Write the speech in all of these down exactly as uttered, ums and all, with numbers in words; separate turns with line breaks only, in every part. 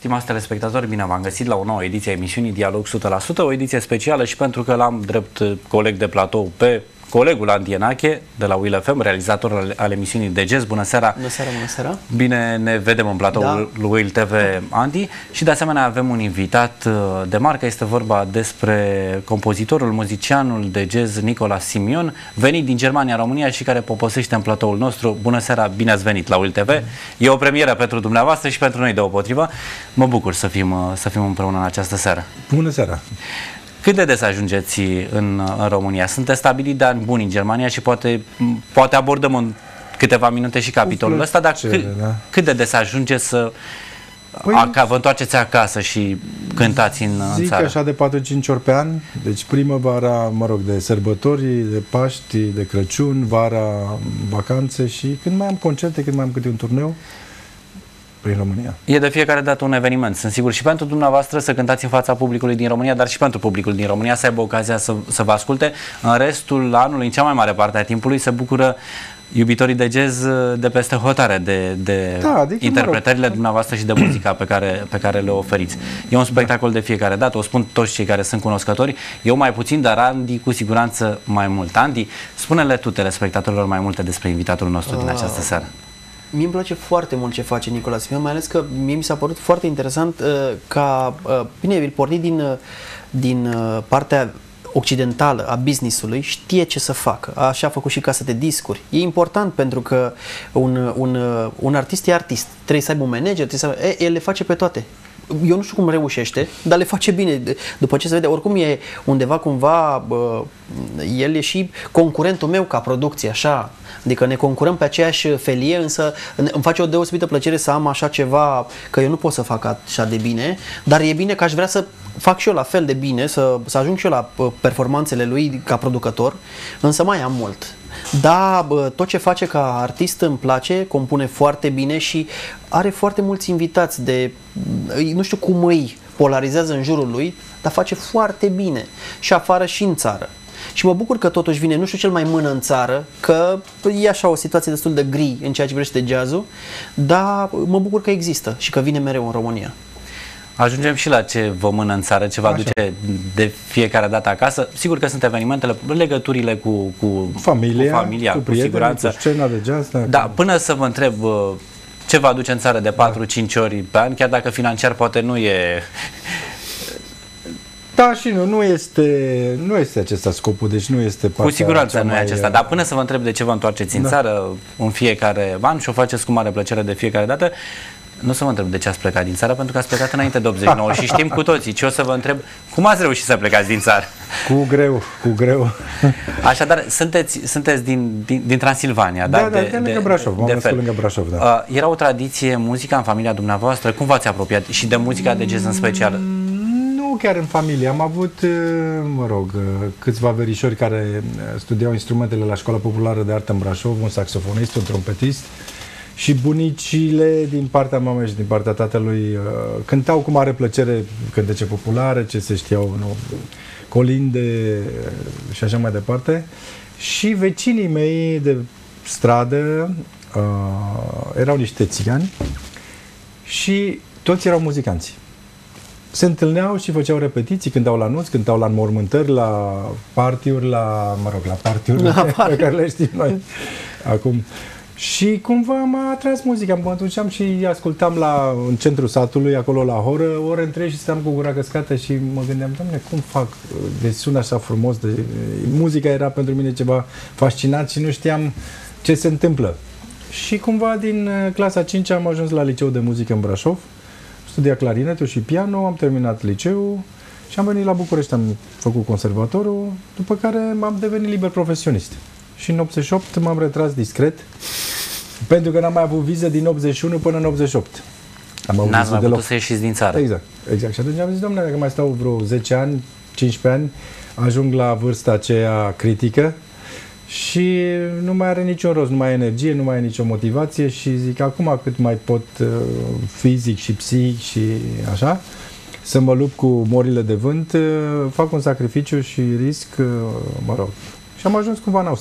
stimați telespectatori, bine v-am găsit la o nouă ediție a emisiunii Dialog o sută la sută, o ediție specială și pentru că l-am drept coleg de platou pe colegul Andy Enache de la Will F M, realizator al, al emisiunii de jazz. Bună seara!
Bună seara, bună seara!
Bine ne vedem în platoul da. lui Will T V, Andy. Și de asemenea avem un invitat de marcă, este vorba despre compozitorul, muzicianul de jazz Nicola Simion, venit din Germania, România și care poposește în platoul nostru. Bună seara, bine ați venit la Will T V. E o premieră pentru dumneavoastră și pentru noi deopotrivă. Mă bucur să fim, să fim împreună în această seară.
Bună seara!
Cât de des ajungeți în, în România? Sunteți stabilit de ani buni în Germania și poate, poate abordăm în câteva minute și capitolul ăsta, dar cât, da. cât de des ajungeți să păi, a, vă întoarceți acasă și cântați în, în țară?
Zic așa de patru-cinci ori pe an, deci primăvara, mă rog, de sărbători, de Paști, de Crăciun, vara, vacanțe și când mai am concerte, când mai am câte un turneu prin România.
E de fiecare dată un eveniment, sunt sigur, și pentru dumneavoastră să cântați în fața publicului din România, dar și pentru publicul din România să aibă ocazia să, să vă asculte. În restul anului, în cea mai mare parte a timpului, se bucură iubitorii de jazz de peste hotare de, de da, adică, interpretările mă rog. dumneavoastră și de muzica pe care, pe care le oferiți. E un spectacol de fiecare dată, o spun toți cei care sunt cunoscători. Eu mai puțin, dar Andy cu siguranță mai mult. Andy, spune-le tu telespectatorilor mai multe despre invitatul nostru uh. din această seară.
Mie îmi place foarte mult ce face Nicola Simion, mai ales că mie mi s-a părut foarte interesant uh, ca, uh, bine, el pornit din, uh, din uh, partea occidentală a business-ului, știe ce să facă. Așa a făcut și casă de discuri. E important pentru că un, un, un artist e artist. Trebuie să aibă un manager, trebuie să aibă, e, el le face pe toate. Eu nu știu cum reușește, dar le face bine. După ce se vede, oricum e undeva cumva, bă, el e și concurentul meu ca producție, așa. Adică ne concurăm pe aceeași felie, însă îmi face o deosebită plăcere să am așa ceva, că eu nu pot să fac așa de bine, dar e bine că aș vrea să fac și eu la fel de bine, să, să ajung și eu la performanțele lui ca producător, însă mai am mult. Da, bă, tot ce face ca artist îmi place, compune foarte bine și are foarte mulți invitați de, nu știu cum îi polarizează în jurul lui, dar face foarte bine și afară și în țară. Și mă bucur că totuși vine, nu știu cel mai mână în țară, că e așa o situație destul de gri în ceea ce privește jazzul, dar mă bucur că există și că vine mereu în România.
Ajungem și la ce vă mână în țară, ce vă aduce de fiecare dată acasă. Sigur că sunt evenimentele, legăturile cu, cu
familia,
cu, familia,
cu,
cu
prieteni,
siguranță.
Cu scena de jazz. Da,
da, până să vă întreb ce vă aduce în țară de patru-cinci ori pe an, chiar dacă financiar poate nu e...
Da, și nu, nu este, nu este acesta scopul, deci nu este partea.
Cu siguranță nu e
mai...
acesta, dar până să vă întreb de ce vă întoarceți în da. țară în fiecare an și o faceți cu mare plăcere de fiecare dată, nu să vă întreb de ce ați plecat din țară, pentru că ați plecat înainte de optzeci și nouă și știm cu toții, ci o să vă întreb cum ați reușit să plecați din țară.
Cu greu, cu greu.
Așadar, sunteți, sunteți din, din, din Transilvania,
da?
Da,
da, de, de, lângă Brașov, m-am născut lângă Brașov, da.
Uh, era o tradiție, muzica în familia dumneavoastră, cum v-ați apropiat și de muzica de jazz în special?
Nu chiar în familie, am avut, mă rog, câțiva verișori care studiau instrumentele la Școala Populară de Artă în Brașov, un saxofonist, un trompetist. Și bunicile din partea mamei și din partea tatălui uh, cântau cu mare plăcere cântece populare, ce se știau, nu, colinde uh, și așa mai departe. Și vecinii mei de stradă uh, erau niște țigani și toți erau muzicanți. Se întâlneau și făceau repetiții, cântau la nunți, cântau la înmormântări, la partiuri, la, mă rog, la partiuri pe care le știm noi acum. Și cumva m-a atras muzica, mă duceam și ascultam la, în centrul satului, acolo la horă, ore întregi și stăteam cu gura căscată și mă gândeam, Doamne, cum fac? Deci sună așa frumos, de... muzica era pentru mine ceva fascinat și nu știam ce se întâmplă. Și cumva din clasa a cincea am ajuns la liceu de muzică în Brașov, studia clarinetul și piano, am terminat liceul și am venit la București, am făcut conservatorul, după care m-am devenit liber profesionist. Și în optzeci și opt m-am retras discret, pentru că n-am mai avut viză din optzeci și unu până în optzeci și opt.
N-ați mai putut să ieșiți din țară.
Exact, exact. Și atunci am zis, domnule, dacă mai stau vreo zece ani, cincisprezece ani, ajung la vârsta aceea critică și nu mai are niciun rost, nu mai ai energie, nu mai ai nicio motivație și zic, acum cât mai pot fizic și psihic și așa, să mă lupt cu morile de vânt, fac un sacrificiu și risc, mă rog. Și am ajuns cumva în Austria.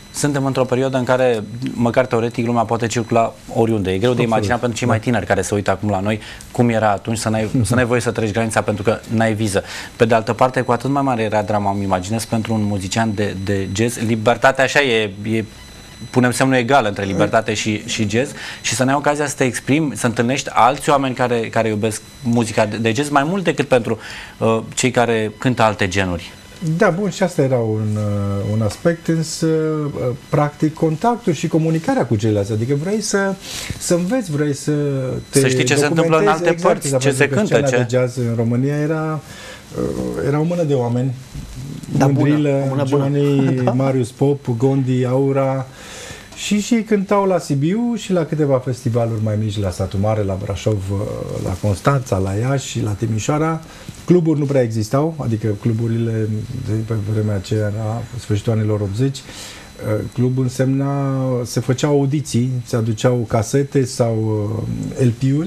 suntem într-o perioadă în care, măcar teoretic, lumea poate circula oriunde. E greu de imaginat pentru cei mai tineri care se uită acum la noi cum era atunci să n-ai, să n-ai voie să treci granița pentru că n-ai viză. Pe de altă parte, cu atât mai mare era drama, îmi imaginez, pentru un muzician de, de jazz. Libertatea așa e, e punem semnul egal între libertate și, și jazz și să ne ai ocazia să te exprimi, să întâlnești alți oameni care, care iubesc muzica de, de jazz mai mult decât pentru uh, cei care cântă alte genuri.
Da, bun, și asta era un, uh, un aspect, însă, uh, practic, contactul și comunicarea cu ceilalți. Adică vrei să, să înveți, vrei să te
să știi ce se întâmplă în alte
exact,
părți, ce se cântă.
Scena
ce...
de jazz în România era, uh, era o mână de oameni.
Da,
Mândrilă,
bună,
Johnny,
da.
Marius Pop, Gondi, Aura. Și și cântau la Sibiu și la câteva festivaluri mai mici, la Satu Mare, la Brașov, la Constanța, la Iași, la Timișoara. Cluburi nu prea existau, adică cluburile de pe vremea aceea, la sfârșitul anilor optzeci, clubul însemna, se făceau audiții, se aduceau casete sau L P-uri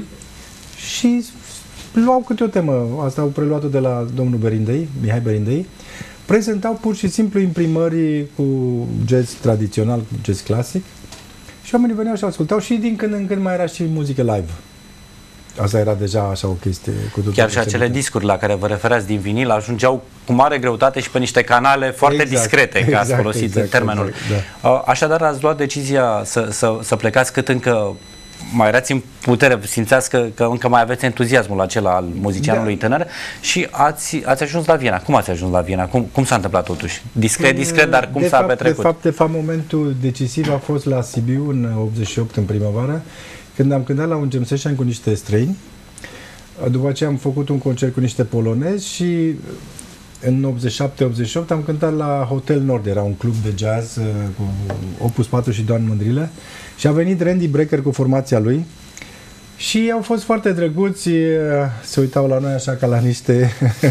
și luau câte o temă. Asta au preluat-o de la domnul Berindei, Mihai Berindei. Prezentau pur și simplu imprimări cu jazz tradițional, cu jazz clasic și oamenii veneau și ascultau și din când în când mai era și muzică live. Asta era deja așa o chestie cu totul.
Chiar și acele discuri la care vă referați din vinil ajungeau cu mare greutate și pe niște canale foarte exact, discrete, exact, că ați folosit exact, termenul. Exact, da. Așadar ați luat decizia să, să, să plecați cât încă mai erați în putere, simțeați că, că încă mai aveți entuziasmul acela al muzicianului da. tânăr și ați, ați ajuns la Viena. Cum ați ajuns la Viena? Cum, cum s-a întâmplat totuși? Discret, discret, dar cum s-a petrecut?
De fapt, de fapt, momentul decisiv a fost la Sibiu în optzeci și opt, în primăvară, când am cântat la un jam session cu niște străini. După aceea am făcut un concert cu niște polonezi și în optzeci și șapte optzeci și opt am cântat la Hotel Nord, era un club de jazz cu Opus patru și Dan Mândrilă și a venit Randy Brecker cu formația lui și au fost foarte drăguți, se uitau la noi așa ca la niște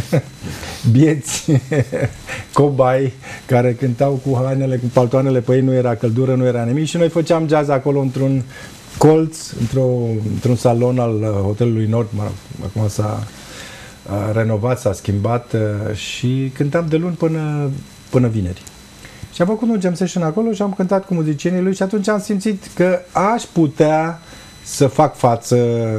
bieți cobai care cântau cu hainele, cu paltoanele pe ei, nu era căldură, nu era nimic și noi făceam jazz acolo într-un colț, într-o, într-un salon al Hotelului Nord, mă rog, acum s-a renovat, s-a schimbat și cântam de luni până, până vineri. Și am făcut un jam session acolo și am cântat cu muzicienii lui și atunci am simțit că aș putea să fac față,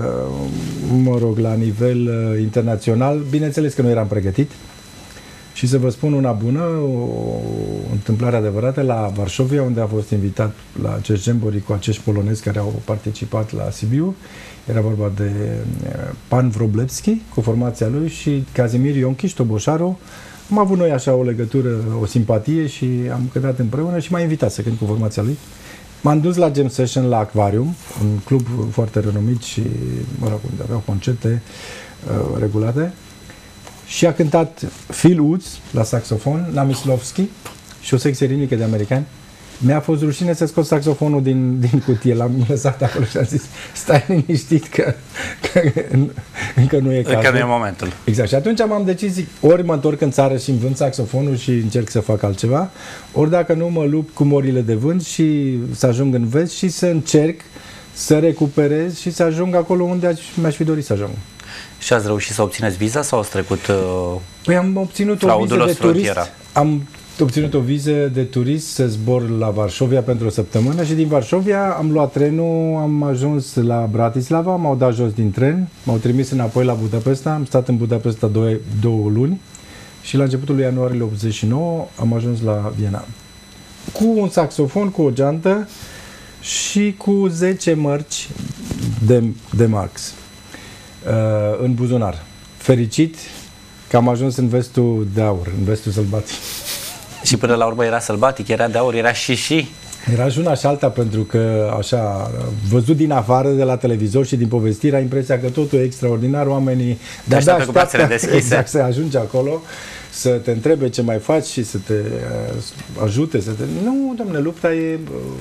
mă rog, la nivel uh, internațional. Bineînțeles că nu eram pregătit. Și să vă spun una bună, o întâmplare adevărată, la Varșovia, unde a fost invitat la acest jamboree cu acești polonezi care au participat la Sibiu. Era vorba de Pan Wroblewski, cu formația lui, și Kazimir Ionchiș, Toboșaru. Am avut noi așa o legătură, o simpatie și am cântat împreună și m-a invitat să cânt cu formația lui. M-am dus la jam session la Aquarium, un club foarte renumit și, mă rog, unde aveau concerte uh, regulate. Și a cântat Phil Woods la saxofon, la Mislovski și o secție ritmică de americani. Mi-a fost rușine să scot saxofonul din, din cutie, l-am lăsat acolo și am zis, stai liniștit că, că încă nu e cazul.
Încă nu e momentul.
Exact. Și atunci am decis, ori mă întorc în țară și îmi vând saxofonul și încerc să fac altceva, ori dacă nu mă lupt cu morile de vânt și să ajung în vest și să încerc să recuperez și să ajung acolo unde mi-aș fi dorit să ajung.
Și ați reușit să obțineți viza sau ați trecut uh,
Păi am obținut o viză de turist. Am obținut o viză de turist să zbor la Varșovia pentru o săptămână și din Varșovia am luat trenul, am ajuns la Bratislava, m-au dat jos din tren, m-au trimis înapoi la Budapesta, am stat în Budapesta două, două luni și la începutul lui ianuarie optzeci și nouă am ajuns la Viena. Cu un saxofon, cu o geantă și cu zece mărci de, de marks uh, în buzunar. Fericit că am ajuns în vestul de aur, în vestul sălbatic.
Și până la urmă era sălbatic, era de aur, era și și?
Era și una și alta, pentru că, așa, văzut din afară, de la televizor și din povestire, ai impresia că totul e extraordinar, oamenii de-abia așteaptă, exact, să ajungi acolo, să te întrebe ce mai faci și să te ajute, să te... Nu, dom'le, lupta e...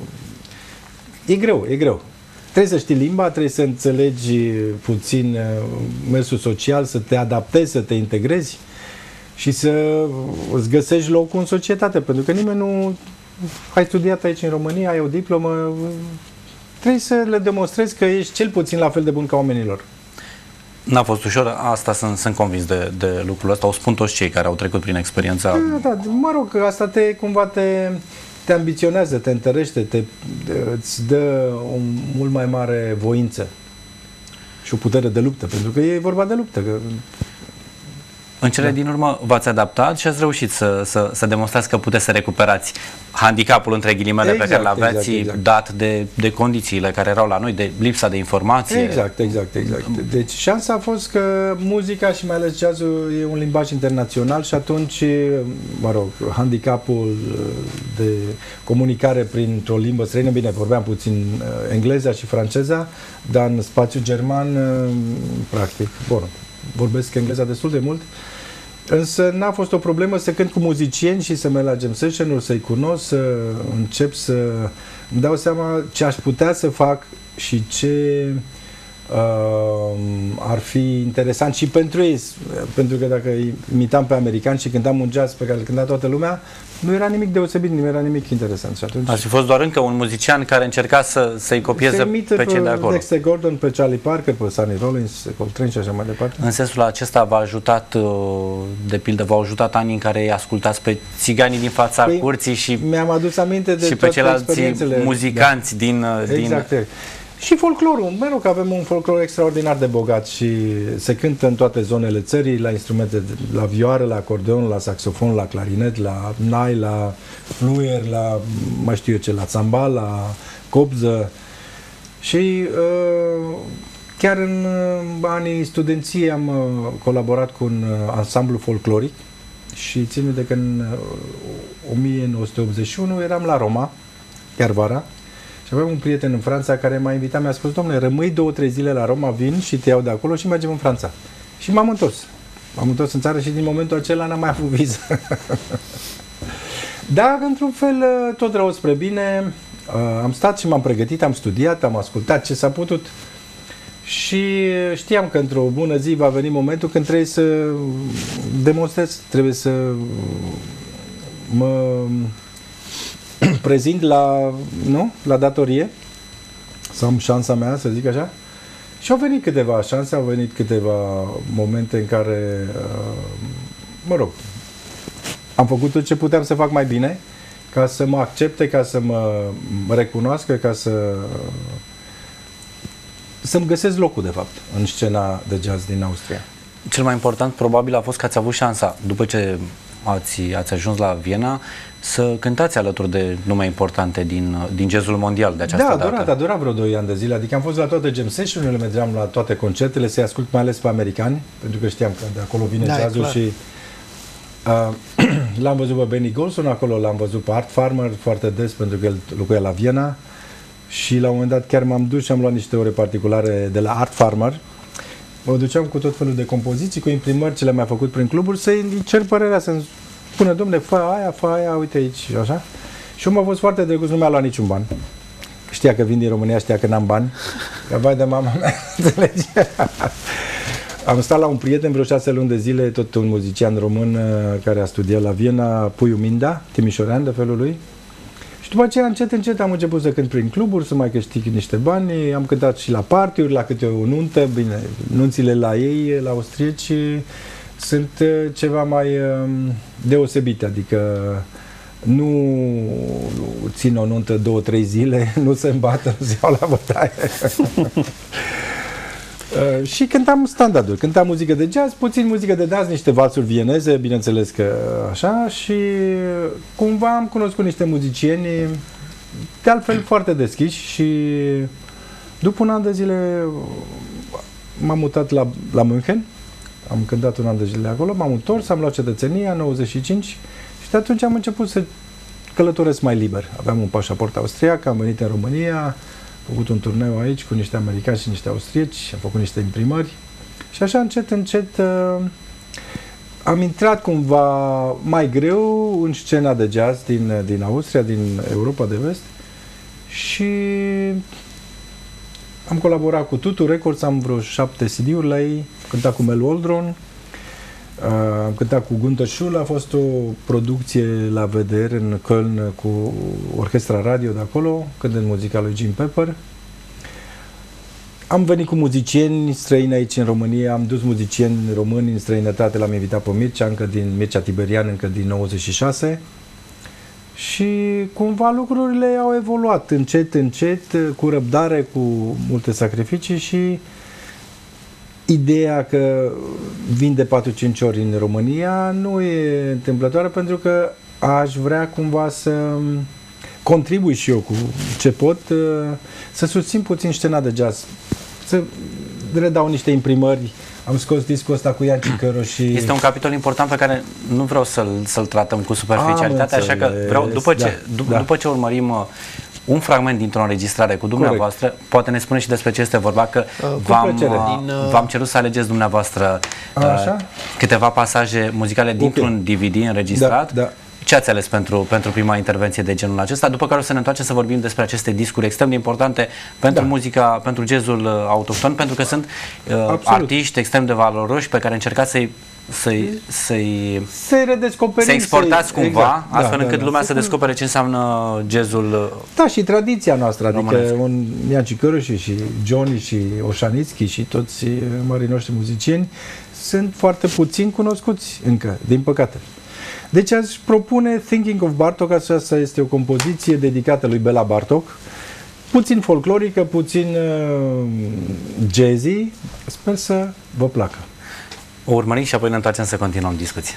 E greu, e greu. Trebuie să știi limba, trebuie să înțelegi puțin mersul social, să te adaptezi, să te integrezi și să îți găsești locul în societate, pentru că nimeni nu... Ai studiat aici în România, ai o diplomă, trebuie să le demonstrezi că ești cel puțin la fel de bun ca oamenilor.
N-a fost ușor, asta sunt, sunt convins de, de lucrul ăsta, o spun toți cei care au trecut prin experiența.
Da, da, mă rog, asta te, cumva te, te ambiționează, te întărește, te, îți dă o mult mai mare voință și o putere de luptă, pentru că e vorba de luptă. Că...
În cele da. din urmă v-ați adaptat și ați reușit să, să, să demonstrați că puteți să recuperați handicapul, între ghilimele, exact, pe care l-aveați, exact, exact. dat de, de condițiile care erau la noi, de lipsa de informație.
Exact, exact, exact. Deci șansa a fost că muzica și mai ales jazzul e un limbaj internațional și atunci, mă rog, handicapul de comunicare printr-o limbă străină, bine, vorbeam puțin engleza și franceza, dar în spațiul german, practic, bun, vorbesc engleza destul de mult, însă n-a fost o problemă să cânt cu muzicieni și să merg la jam session-uri, să-i cunosc, să încep să îmi dau seama ce aș putea să fac și ce uh, ar fi interesant și pentru ei, pentru că dacă imitam pe americani și cântam un jazz pe care îl cânta toată lumea, nu era nimic deosebit, nu era nimic interesant. Și atunci...
Ar fi fost doar încă un muzician care încerca să, să-i copieze pe, pe cei de acolo.
Dexter Gordon, pe Charlie Parker, pe Sonny Rollins, Coltrane și așa mai departe.
În sensul acesta v-a ajutat, de pildă, v-au ajutat anii în care îi ascultați pe țiganii din fața păi, curții și,
mi-am adus aminte de
și pe ceilalți muzicanți da. din,
exact.
din...
Și folclorul, mă rog, avem un folclor extraordinar de bogat și se cântă în toate zonele țării, la instrumente, la vioară, la acordeon, la saxofon, la clarinet, la nai, la fluier, la, mai știu eu ce, la țambal, la copză. Și uh, chiar în uh, anii studenției am uh, colaborat cu un uh, ansamblu folcloric și țin minte că în uh, o mie nouă sute optzeci și unu eram la Roma, chiar vara, și aveam un prieten în Franța care m-a invitat, mi-a spus, domnule, rămâi două, trei zile la Roma, vin și te iau de acolo și mergem în Franța. Și m-am întors. M-am întors în țară și din momentul acela n-am mai avut viză. Dar, într-un fel, tot rău spre bine. Am stat și m-am pregătit, am studiat, am ascultat ce s-a putut și știam că într-o bună zi va veni momentul când trebuie să demonstrez, trebuie să mă prezint la, nu? La datorie, să am șansa mea, să zic așa. Și au venit câteva șanse, au venit câteva momente în care, mă rog, am făcut tot ce puteam să fac mai bine, ca să mă accepte, ca să mă recunoască, ca să să-mi găsesc locul, de fapt, în scena de jazz din Austria.
Cel mai important, probabil, a fost că ați avut șansa, după ce ați, ați ajuns la Viena, să cântați alături de nume importante din, din jazzul mondial de această
da,
dată. Da, a
durat, a durat vreo doi ani de zile, adică am fost la toate jam session-urile, mergeam la toate concertele, să-i ascult mai ales pe americani, pentru că știam că de acolo vine da, jazzul și uh, l-am văzut pe Benny Golson acolo, l-am văzut pe Art Farmer foarte des, pentru că el locuia la Viena și la un moment dat chiar m-am dus și am luat niște ore particulare de la Art Farmer. Mă duceam cu tot felul de compoziții, cu imprimări ce le-am mai făcut prin cluburi, să-i cer părerea, să-mi spună, dom'le, fă aia, fă aia, uite aici, așa. Și omul a fost foarte drăguț, nu mi-a luat niciun ban. Știa că vin din România, știa că n-am bani. Că vai de mama mea, înțelegi? Am stat la un prieten vreo șase luni de zile, tot un muzician român care a studiat la Viena, Puiu Minda, timișorean de felul lui. Și după aceea, încet, încet, am început să cânt prin cluburi, să mai câștig niște bani. Am cântat și la party-uri, la câte o nuntă. Bine, nunțile la ei, la austrieci, sunt ceva mai deosebite, adică nu țin o nuntă două, trei zile, nu se îmbată, nu se iau la bătaie. Uh, și cântam standardul, cântam muzică de jazz, puțin muzică de dans, niște valsuri vieneze, bineînțeles că așa, și cumva am cunoscut niște muzicieni de altfel foarte deschiși și după un an de zile m-am mutat la, la München, am cântat un an de zile acolo, m-am întors, am luat cetățenia în nouăzeci și cinci și de atunci am început să călătoresc mai liber. Aveam un pașaport austriac, am venit în România, am făcut un turneu aici cu niște americani și niște austrieci, am făcut niște imprimări și așa încet, încet uh, am intrat cumva mai greu în scena de jazz din, din Austria, din Europa de Vest și am colaborat cu Tutu Records, am vreo șapte C D-uri la ei, am cântat cu Mel Waldron, uh, am cântat cu Gunther Schull, a fost o producție la V D R în Köln cu orchestra radio de acolo, cântând muzica lui Jim Pepper. Am venit cu muzicieni străini aici în România, am dus muzicieni români în străinătate, l-am invitat pe Mircea, încă din Mircea Tiberian, încă din nouăzeci și șase. și cumva lucrurile au evoluat încet, încet, cu răbdare, cu multe sacrificii și ideea că vin de patru cinci ori în România nu e întâmplătoare, pentru că aș vrea cumva să contribui și eu cu ce pot, să susțin puțin scena de jazz, să redau niște imprimări. Am scos discul ăsta cu Ian Cicăru și...
Este un capitol important pe care nu vreau să-l, să-l tratăm cu superficialitate, așa că vreau, după ce,
da,
d-
da.
după ce urmărim un fragment dintr-o înregistrare cu dumneavoastră, corect, poate ne spune și despre ce este vorba, că uh, v-am,
Din, uh...
v-am cerut să alegeți dumneavoastră uh, câteva pasaje muzicale dintr-un okay. D V D înregistrat.
Da, da.
Ce ați ales pentru, pentru prima intervenție de genul acesta? După care o să ne întoarcem să vorbim despre aceste discuri extrem de importante pentru da. muzica, pentru jazzul autohton, pentru că sunt uh, artiști extrem de valoroși pe care încercați să-i să-i, să-i,
să-i redescoperim,
să exportați
să
cumva,
exact,
astfel
da,
încât
da,
lumea
da,
să descopere ce înseamnă jazzul.
Da, și tradiția noastră,
românesc.
Adică un Ian Cicăruși și Johnny și Oșanițchi și toți marii noștri muzicieni sunt foarte puțin cunoscuți încă, din păcate. Deci aș propune Thinking of Bartok, aceasta este o compoziție dedicată lui Bela Bartok, puțin folclorică, puțin uh, jazzy, sper să vă placă.
O urmărim și apoi ne întoarcem să continuăm discuția.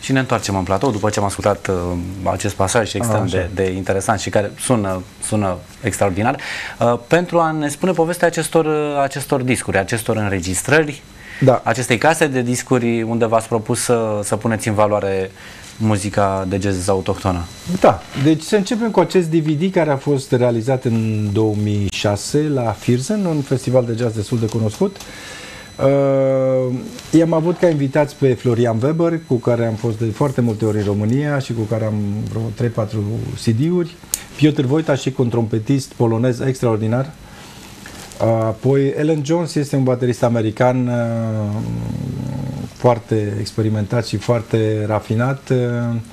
și ne întoarcem în platou după ce am ascultat uh, acest pasaj extrem
A,
de, de interesant și care sună, sună extraordinar, uh, pentru a ne spune povestea acestor, uh, acestor discuri, acestor înregistrări,
Da.
acestei case de discuri unde v-ați propus să, să puneți în valoare muzica de jazz autohtonă.
Da, deci să începem cu acest D V D care a fost realizat în două mii șase la Firzen, un festival de jazz destul de cunoscut. Uh, i-am avut ca invitați pe Florian Weber, cu care am fost de foarte multe ori în România și cu care am vreo trei patru C D-uri. Piotr Wojtaszek, un trompetist polonez extraordinar. Apoi Ellen Jones este un baterist american uh, foarte experimentat și foarte rafinat. Uh,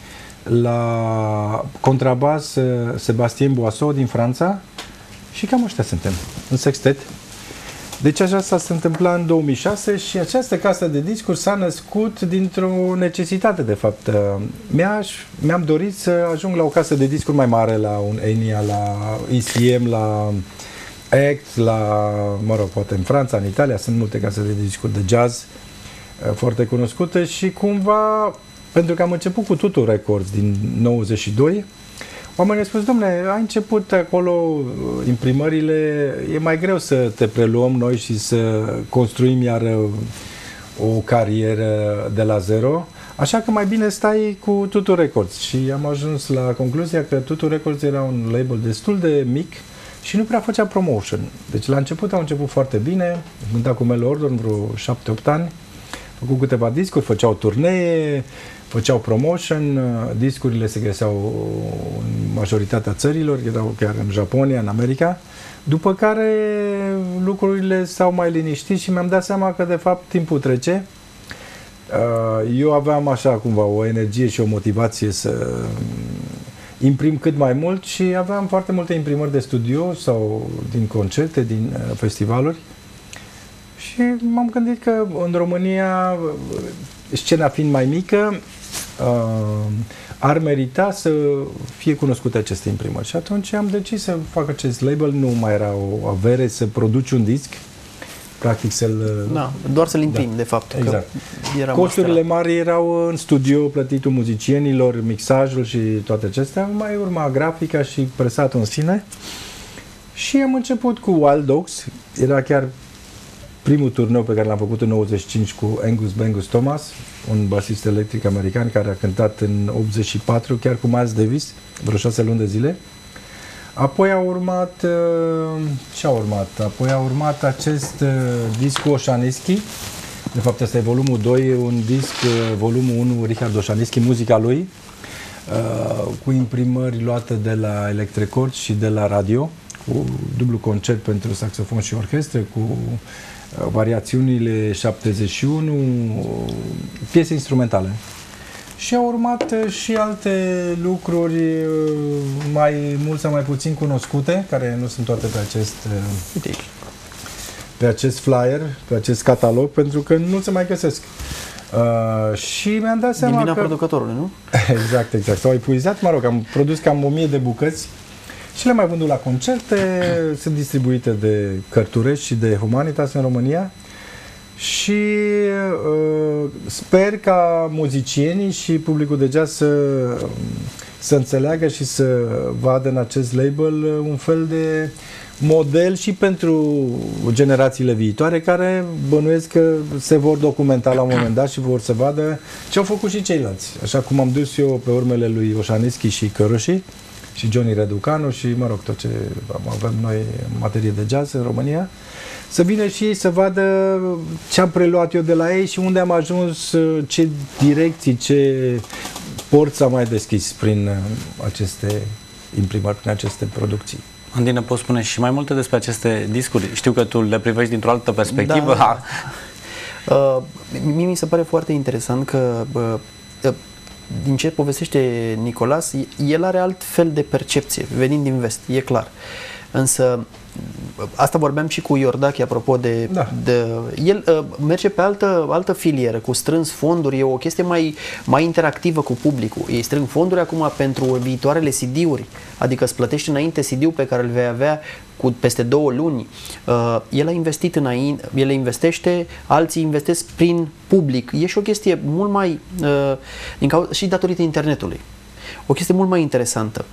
la contrabas uh, Sebastien Boisseau din Franța și cam ăștia suntem, în sextet. Deci așa s-a întâmplat în două mii șase și această casă de discuri s-a născut dintr-o necesitate, de fapt. Mi-aș, mi-am dorit să ajung la o casă de discuri mai mare, la un ENIA, la E C M, la Act, la, mă rog, poate în Franța, în Italia, sunt multe case de discuri de jazz foarte cunoscute și cumva, pentru că am început cu Tutu Records din nouăzeci și doi, oamenii au spus, dom'le, ai început acolo imprimările, e mai greu să te preluăm noi și să construim iar o carieră de la zero, așa că mai bine stai cu Tutu Records. Și am ajuns la concluzia că Tutu Records era un label destul de mic și nu prea făcea promotion. Deci la început au început foarte bine, cânta cu Mel Ordon vreo șapte opt ani, făcut câteva discuri, făceau turnee, făceau promotion, discurile se găseau în majoritatea țărilor, erau chiar în Japonia, în America, după care lucrurile s-au mai liniștit și mi-am dat seama că de fapt timpul trece. Eu aveam așa cumva o energie și o motivație să imprim cât mai mult și aveam foarte multe imprimări de studio sau din concerte, din festivaluri. Și m-am gândit că în România, scena fiind mai mică, ar merita să fie cunoscute aceste imprimări. Și atunci am decis să fac acest label, nu mai era o avere să produci un disc, practic să-l...
Da, doar să-l imprim, da, de fapt.
Exact.
Că era
costurile mari erau în studio, plătitul muzicienilor, mixajul și toate acestea, mai urma grafica și presatul în sine. Și am început cu Wild Dogs, era chiar primul turneu pe care l-am făcut în nouăzeci și cinci cu Angus Bengus Thomas, un basist electric american care a cântat în optzeci și patru, chiar cu Miles Davis, vreo șase luni de zile. Apoi a urmat, ce a urmat? Apoi a urmat acest disc cu Oșanischi. De fapt, ăsta e volumul doi, un disc, volumul unu, Richard Oșanischi, muzica lui, cu imprimări luate de la Electrecord și de la radio, cu dublu concert pentru saxofon și orchestră, cu variațiunile șaptezeci și unu, piese instrumentale. Și au urmat și alte lucruri mai mult sau mai puțin cunoscute, care nu sunt toate pe acest, pe acest flyer, pe acest catalog, pentru că nu se mai găsesc. Uh, și mi-am dat seama
din vina
că...
producătorului, nu?
Exact, exact. S-au epuizat, mă rog, am produs cam o mie de bucăți și le-am mai vândut la concerte, sunt distribuite de Cărturești și de Humanitas în România. Și uh, sper ca muzicienii și publicul de jazz să, să înțeleagă și să vadă în acest label un fel de model și pentru generațiile viitoare care bănuiesc că se vor documenta la un moment dat și vor să vadă ce au făcut și ceilalți. Așa cum am dus eu pe urmele lui Oșanischi și Căruși și Johnny Reducanu și, mă rog, tot ce avem noi în materie de jazz în România. Să vină și ei să vadă ce am preluat eu de la ei și unde am ajuns, ce direcții, ce porți am mai deschis prin aceste imprimări, prin aceste producții.
Andy, ne poți spune și mai multe despre aceste discuri? Știu că tu le privești dintr-o altă perspectivă.
Da. uh, mie mi se pare foarte interesant că uh, din ce povestește Nicolas, el are alt fel de percepție, venind din vest, e clar. Însă asta vorbeam și cu Iordache apropo de,
Da.
de el uh, merge pe altă, altă filieră, cu strâns fonduri, e o chestie mai, mai interactivă cu publicul. Ei strâng fonduri acum pentru viitoarele C D-uri, adică îți plătești înainte C D-ul pe care îl vei avea cu peste două luni. Uh, el a investit înainte, el investește, alții investesc prin public. E și o chestie mult mai, uh, din cauza, și datorită internetului. O chestie mult mai interesantă.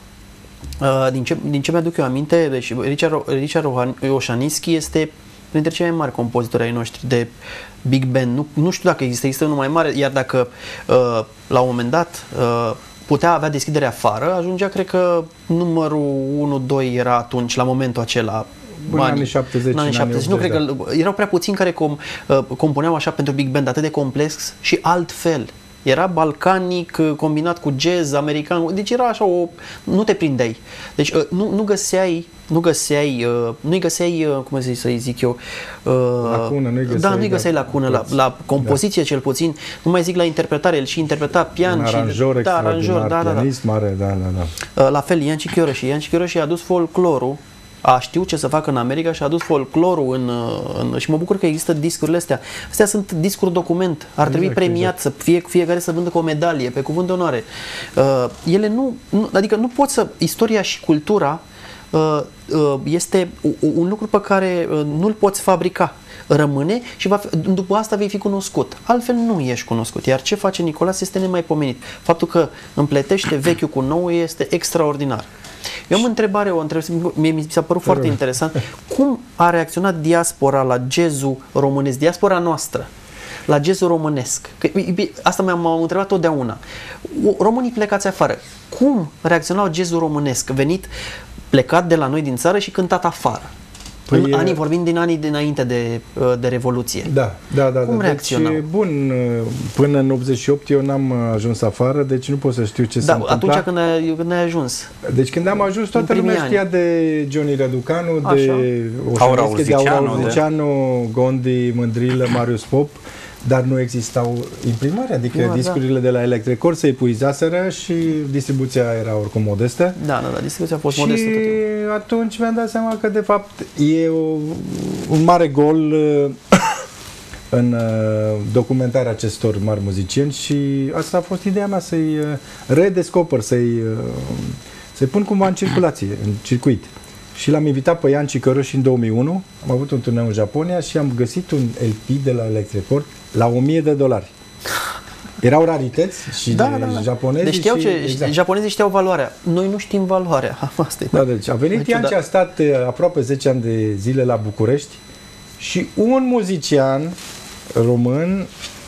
Uh, din, ce, din ce mi-aduc eu aminte, deci Richard, Richard Oșanischi este printre cei mai mari compozitori ai noștri de big band. Nu, nu știu dacă există, există unul mai mare, iar dacă uh, la un moment dat uh, putea avea deschidere afară, ajungea, cred că numărul unu doi era atunci, la momentul acela.
În anii șaptezeci,
în anii șaptezeci. Nu, cred că erau prea puțini care com, uh, compuneau așa pentru big band, atât de complex și altfel. Era balcanic, combinat cu jazz, american, deci era așa o... nu te prindeai. Deci nu, nu găseai, nu găseai, nu-i găseai, cum să să zic eu...
Lacună, nu-i găseai.
Da, nu-i găseai lacună, la, la compoziție da. Cel puțin, nu mai zic la interpretare, el și interpreta pian
un
și...
aranjor
da, aranjor, da, da, da.
mare, da, da, da.
La fel, Ian Cichiorăși. Ian Cichiorăși a adus folclorul, a știut ce să facă în America și a adus folclorul în, în... și mă bucur că există discurile astea. Astea sunt discuri document. Ar trebui exact, premiat, exact. Să fie, fiecare să vândă cu o medalie, pe cuvânt de onoare. Uh, ele nu, nu... Adică nu pot să... Istoria și cultura uh, uh, este un lucru pe care uh, nu-l poți fabrica. Rămâne și va fi, după asta vei fi cunoscut. Altfel nu ești cunoscut. Iar ce face Nicolas este nemaipomenit. Faptul că împletește vechiul cu nou este extraordinar. Eu am o întrebare, o întrebare, mie mi s-a părut foarte interesant. Cum a reacționat diaspora la jazzul românesc, diaspora noastră, la jazzul românesc? Că, asta m-am întrebat totdeauna. Românii plecați afară, cum reacționau jazzul românesc, venit, plecat de la noi din țară și cântat afară? Păi în anii, vorbind din anii dinainte de, de Revoluție.
Da, da, da.
Cum
da.
reacționau?
Deci, bun, până în optzeci și opt eu n-am ajuns afară, deci nu pot să știu ce
da,
s-a întâmplat.
Atunci când ai, când ai ajuns?
Deci când am ajuns, toată lumea știa de Johnny Răducanu,
Așa.
de
Aura
Oșanescu, de Aura
Urziceanu,
Urziceanu, Gondi, Mândrilă, Marius Pop, dar nu existau imprimări, adică
da,
discurile
da.
de la Electric Records se epuizaseră și distribuția era oricum modestă.
Da, da, da, distribuția a fost
și
modestă tot timpul.
atunci mi-am dat seama că de fapt e o, un mare gol în uh, documentarea acestor mari muzicieni și asta a fost ideea mea, să-i uh, redescoper, să-i uh, să-i pun cumva în circulație, în circuit. Și l-am invitat pe Ian Cichiorăși în două mii unu, am avut un turneu în Japonia și am găsit un L P de la Electric Records la o mie de dolari. Erau rarități și
da, da, da.
japonezi.
Deci știau
și,
ce,
exact.
Japonezii știau valoarea. Noi nu știm valoarea. Asta e.
Da, deci a venit Ian și a stat aproape zece ani de zile la București și un muzician român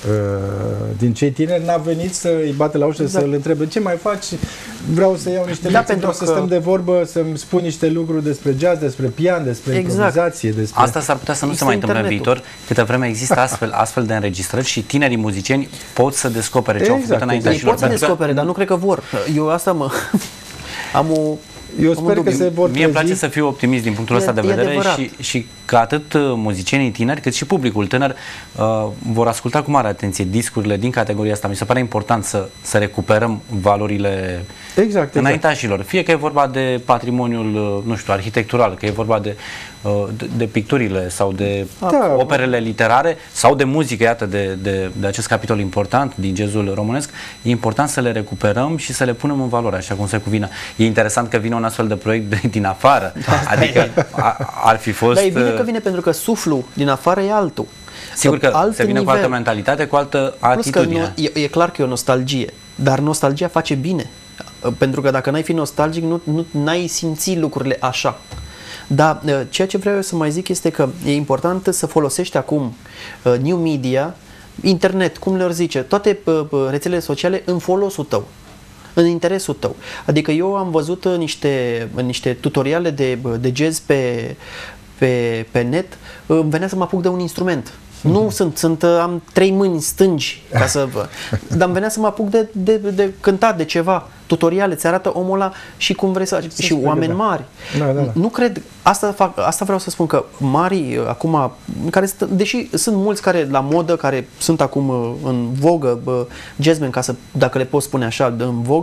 din cei tineri n-a venit să-i bate la ușă, exact. Să-l întrebe ce mai faci, vreau să iau niște
da,
lecții, vreau că... să stăm de vorbă, să-mi spun niște lucruri despre jazz, despre pian, despre exact. Improvizație. Despre...
Asta s-ar putea să nu se mai întâmple în viitor, câtă vreme există astfel, astfel de înregistrări și tinerii muzicieni pot să descopere ce exact, au făcut înaintea
exact.
și lor.
Ei pot să descopere, că... dar nu cred că vor. Eu asta mă... am o...
Eu sper că se vor
Mie îmi place să fiu optimist din punctul ăsta de vedere și, și că atât muzicienii tineri cât și publicul tânăr uh, vor asculta cu mare atenție discurile din categoria asta. Mi se pare important să, să recuperăm valorile
exact,
înaintașilor. Fie că e vorba de patrimoniul, nu știu, arhitectural, că e vorba de, de, de picturile sau de da, operele literare sau de muzică, iată, de, de, de acest capitol important din jazzul românesc. E important să le recuperăm și să le punem în valoare, așa cum se cuvine. E interesant că vine un astfel de proiect din afară. Adică a, ar fi fost...
Dar e bine că vine pentru că suflul din afară e altul.
Sigur că alt se vine nivel. Cu altă mentalitate, cu altă atitudine.
Nu, e, e clar că e o nostalgie, dar nostalgia face bine. Pentru că dacă n-ai fi nostalgic, nu, nu n-ai simți lucrurile așa. Dar ceea ce vreau eu să mai zic este că e important să folosești acum uh, new media, internet, cum le-or zice, toate uh, rețelele sociale în folosul tău, în interesul tău. Adică eu am văzut niște, niște tutoriale de, de jazz pe, pe, pe net, îmi venea să mă apuc de un instrument. Nu sunt, sunt, am trei mâini stângi ca să vă. Dar îmi venea să mă apuc de, de, de cântat, de ceva. Tutoriale, ți arată omul ăla și cum vrei să faci. Și oameni da. mari.
Da, da, da.
Nu cred, asta, fac, asta vreau să spun că mari acum, care stă, deși sunt mulți care la modă, care sunt acum în vogă, jazzmen, ca să, dacă le pot spune așa, în vogă,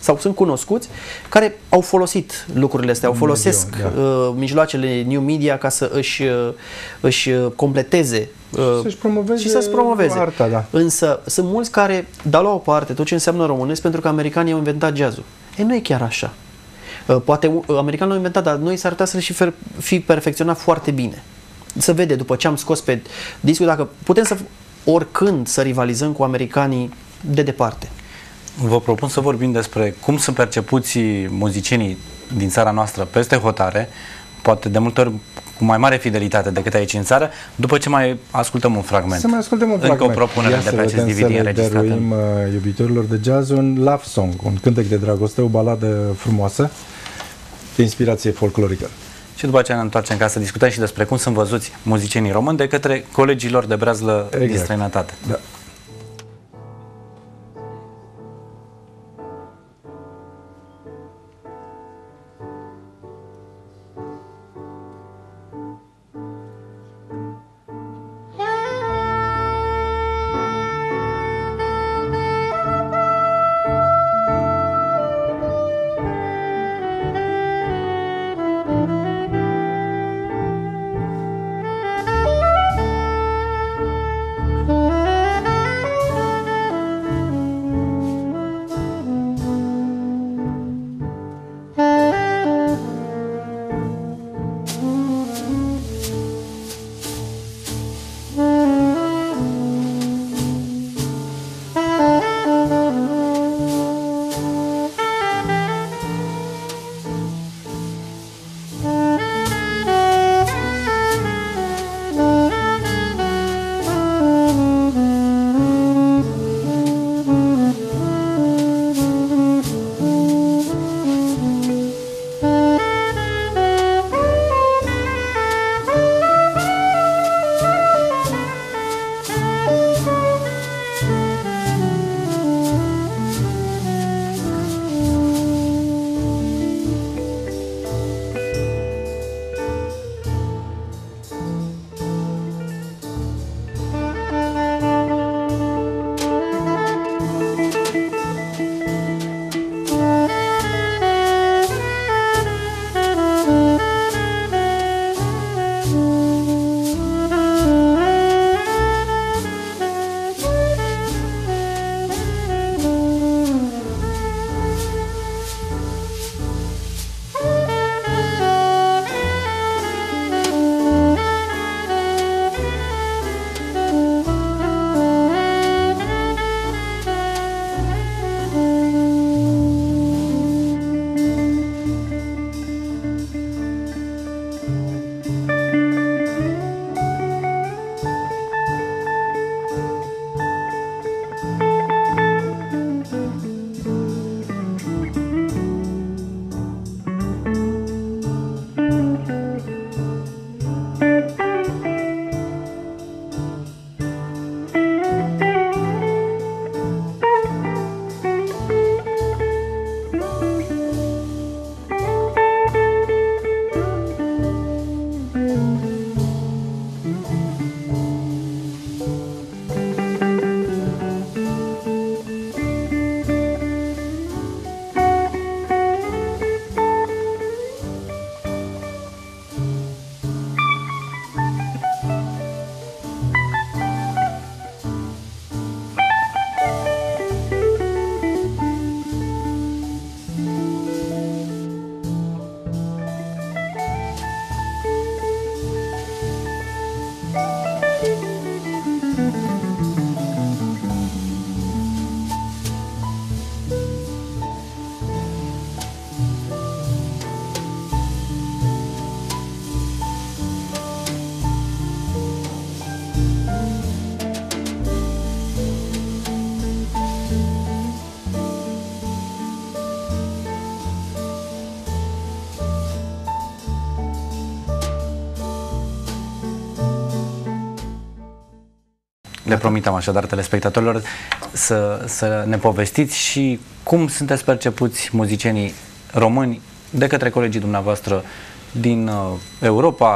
sau sunt cunoscuți care au folosit lucrurile astea, au folosesc
Mediu, da.
uh, mijloacele new media ca să își, uh, își completeze uh,
să-și promoveze
și să-și promoveze.
arta, da.
Însă sunt mulți care dau la o parte tot ce înseamnă românesc pentru că americanii au inventat jazzul. E, nu e chiar așa. Uh, poate uh, americanii l-au inventat, dar noi s-ar putea să-l și fer- fi perfecționat foarte bine. Se vede după ce am scos pe discul, dacă putem să oricând să rivalizăm cu americanii de departe.
Vă propun să vorbim despre cum sunt percepuți muzicienii din țara noastră peste hotare, poate de multe ori cu mai mare fidelitate decât aici în țară, după ce mai ascultăm un fragment.
Să mai ascultăm un fragment.
Încă o propunere de pe acest D V D înregistrat.
Să dăruim uh, iubitorilor de jazz un love song, un cântec de dragoste, o baladă frumoasă de inspirație folclorică.
Și după aceea ne întoarcem ca să discutăm și despre cum sunt văzuți muzicienii români de către colegilor de breazlă exact. din străinătate.
Da.
Le promitem așadar telespectatorilor să, să ne povestiți și cum sunteți percepuți muzicienii români de către colegii dumneavoastră din uh, Europa,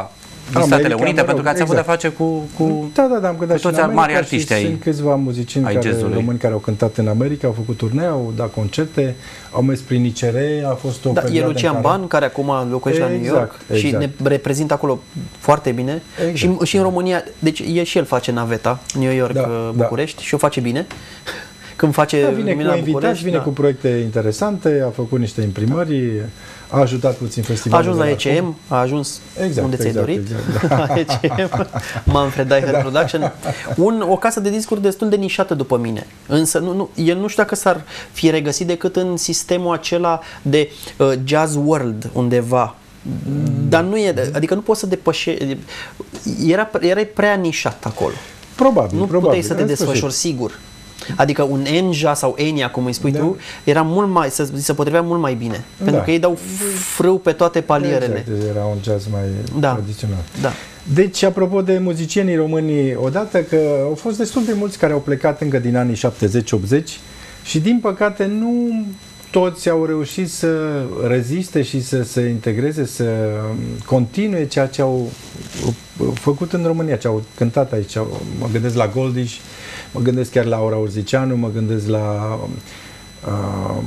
din
America,
Statele Unite,
mă rog,
pentru că ați avut
exact.
de-a face cu, cu,
Da, da, da, am
cu
cântat și în
toți
America
mari artiști
și
ai,
sunt câțiva muzicieni
ai
care,
jazzului.
români care au cântat în America, au făcut turnee, au dat concerte, au mers prin I C R, a fost o
Da, e
perioadă
Lucian
în care...
Ban, care acum locuiește la New
Exact,
York și
exact.
ne reprezintă acolo foarte bine.
Exact.
Și, și în România, deci e și el face naveta, New York,
Da,
uh,
da.
București, și o face bine. Când face
Da, vine cu
Lumina
invitați,
București,
vine
da.
cu proiecte interesante, a făcut niște imprimări, a ajutat puțin
A
festivalul.
ajuns la
de
E C M, a ajuns
Exact,
unde ți-ai
exact,
dorit,
exact,
la E C M, Manfred Eicher Production, un, o casă de discuri destul de nișată după mine, însă nu, nu, el nu știu dacă s-ar fi regăsit decât în sistemul acela de uh, jazz world undeva, dar nu e, adică nu poți să depășești, era, era prea nișat acolo,
Probabil,
nu
probabil.
puteai să te
în sfârșit.
desfășori sigur. Adică un Enja sau Enia, cum îi spui
Da.
tu, era mult mai, se, se potrivea mult mai bine. Pentru
Da.
că ei dau frâu pe toate palierele.
Exact, era un jazz mai
Da.
tradițional.
Da.
Deci, apropo de muzicienii români, odată că au fost destul de mulți care au plecat încă din anii șaptezeci optzeci și, din păcate, nu toți au reușit să reziste și să se integreze, să continue ceea ce au făcut în România, ce au cântat aici. Mă gândesc la Goldiș, mă gândesc chiar la Aura Urzicianu, mă gândesc la um,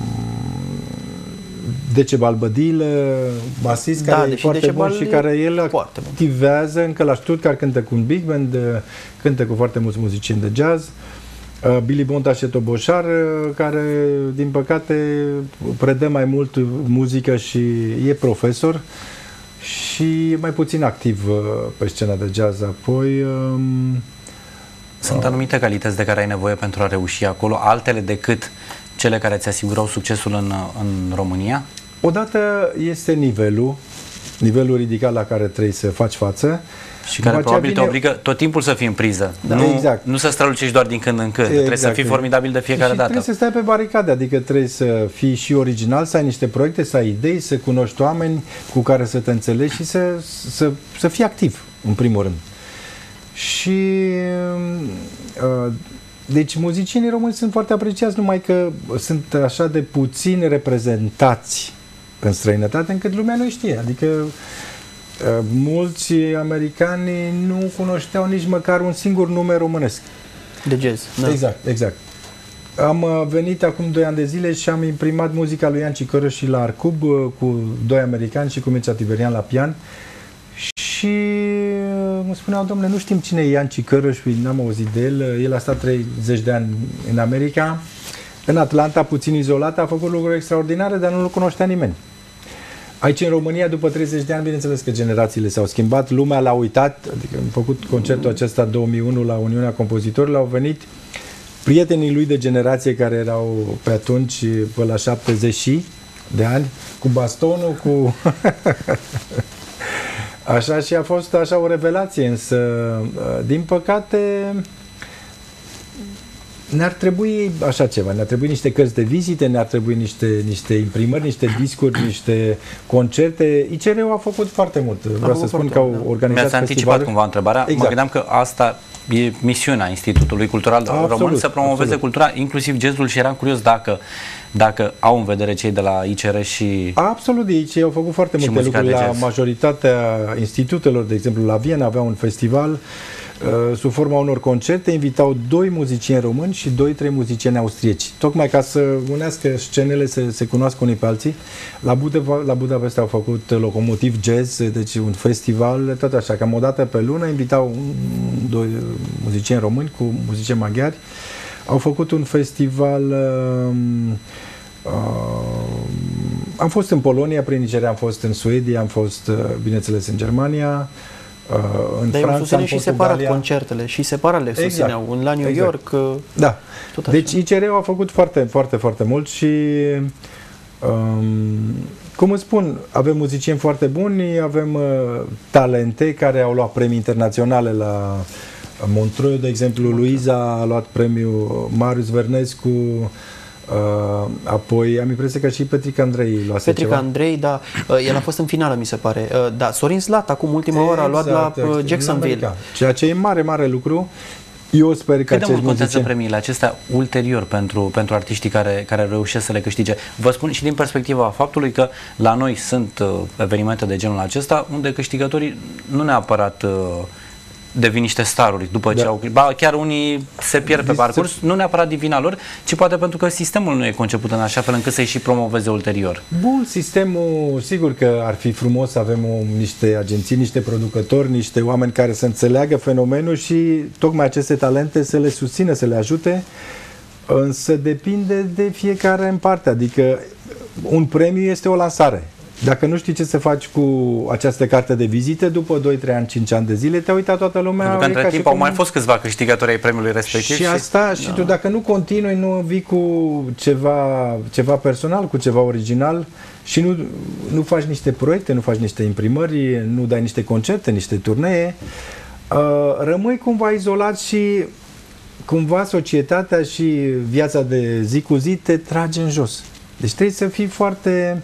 Decebal Bădil, basist,
Da,
care e
deși
foarte
Decebal
bun și
e
care el
foarte bun.
activează încă la Stuttgart, cântă cu un big band, cântă cu foarte mulți muzicieni de jazz. Uh, Billy Bonta și Toboșar, uh, care, din păcate, predă mai mult muzică și e profesor și e mai puțin activ uh, pe scena de jazz. Apoi... Um,
Sunt anumite calități de care ai nevoie pentru a reuși acolo, altele decât cele care ți asigurau succesul în, în România?
odată este nivelul, nivelul ridicat la care trebuie să faci față.
Și care
După
probabil
aceea
te
vine-
obligă tot timpul să fii în priză.
Da,
nu,
exact.
nu să strălucești doar din când în când. Trebuie să
Exact.
fii formidabil de fiecare
și
dată.
trebuie să stai pe baricade, adică trebuie să fii și original, să ai niște proiecte, să ai idei, să cunoști oameni cu care să te înțelegi și să, să, să fii activ, în primul rând. Și uh, deci muzicienii români sunt foarte apreciați, numai că sunt așa de puțini reprezentați în străinătate încât lumea nu știe. Adică uh, mulți americani nu cunoșteau nici măcar un singur nume românesc.
De jazz. Da.
Exact, exact. Am uh, venit acum doi ani de zile și am imprimat muzica lui Ian Cicără și la Arcub uh, cu doi americani și cu Mircea Tiberian la pian. Și uh, mă spuneau, domnule, nu știm cine e Ian Cicără și n-am auzit de el. El a stat treizeci de ani în America, în Atlanta, puțin izolat, a făcut lucruri extraordinare, dar nu-l cunoștea nimeni. Aici, în România, după treizeci de ani, bineînțeles că generațiile s-au schimbat, lumea l-a uitat, adică am făcut concertul acesta în două mii unu la Uniunea Compozitorilor, au venit prietenii lui de generație care erau pe atunci pe la șaptezeci de ani, cu bastonul, cu... Așa, și a fost așa o revelație, însă, din păcate, ne-ar trebui așa ceva, ne-ar trebui niște cărți de vizite, ne-ar trebui niște, niște imprimări, niște discuri, niște concerte. I C R-ul a făcut foarte mult. Vreau să spun că au organizat
Mi-ați anticipat
festivaluri.
cumva întrebarea.
Exact.
Mă gândeam că asta e misiunea Institutului Cultural
Absolut,
Român, să promoveze
absolut.
cultura, inclusiv jazzul, și eram curios dacă, dacă au în vedere cei de la I C R și...
Absolut, ei au făcut foarte
Și
multe
muzica
lucruri
de
la
jazz.
majoritatea institutelor, de exemplu la Viena avea un festival uh, sub forma unor concerte, invitau doi muzicieni români și doi, trei muzicieni austrieci, tocmai ca să unească scenele, să se cunoască unii pe alții. La, Budeva, la Budapesta au făcut Locomotiv Jazz, deci un festival, tot așa, cam o dată pe lună, invitau doi muzicieni români cu muzicieni maghiari. Au făcut un festival... Uh, uh, am fost în Polonia, prin Nigeria, am fost în Suedia, am fost, uh, bineînțeles, în Germania, uh, în
Dar eu
Franța,
susține
în
și separat
Portugalia.
concertele, și separat le
Exact.
susțineau, în la New
Exact.
York, uh,
Da.
tot așa.
Deci I C R-ul a făcut foarte, foarte, foarte mult și um, cum îți spun, avem muzicieni foarte buni, avem uh, talente care au luat premii internaționale la Montreux, de exemplu, Luiza a luat premiul, Marius Vernescu, uh, apoi am impresia că și Petrica Andrei luase
Petrica
ceva.
Andrei, da, uh, el a fost în finală, mi se pare. Uh, Da, Sorin Slat, acum ultima oră, a luat la
Exact,
uh,
exact, în
Jacksonville.
America. Ceea ce e mare, mare lucru. Eu sper că
Cât de
acești
mult contează
muzicieni...
premiile acestea ulterior pentru, pentru artiștii care, care reușesc să le câștige? Vă spun și din perspectiva faptului că la noi sunt uh, evenimente de genul acesta unde câștigătorii nu neapărat uh, devin niște staruri după
Da.
ce au... Ba, chiar unii se pierd pe parcurs, nu neapărat din vina lor, ci poate pentru că sistemul nu e conceput în așa fel încât să-i și promoveze ulterior.
Bun, sistemul, sigur că ar fi frumos să avem o, niște agenții, niște producători, niște oameni care să înțeleagă fenomenul și tocmai aceste talente să le susțină, să le ajute, însă depinde de fiecare în parte, adică un premiu este o lansare. Dacă nu știi ce să faci cu această carte de vizite, după doi, trei ani, cinci ani de zile, te-a uitat toată lumea.
Pentru că între timp
cum...
au mai fost câțiva câștigători ai premiului respectiv.
Și, și asta, și da. Tu dacă nu continui, nu vii cu ceva, ceva personal, cu ceva original și nu, nu faci niște proiecte, nu faci niște imprimări, nu dai niște concerte, niște turnee, uh, rămâi cumva izolat și cumva societatea și viața de zi cu zi te trage în jos. Deci trebuie să fii foarte...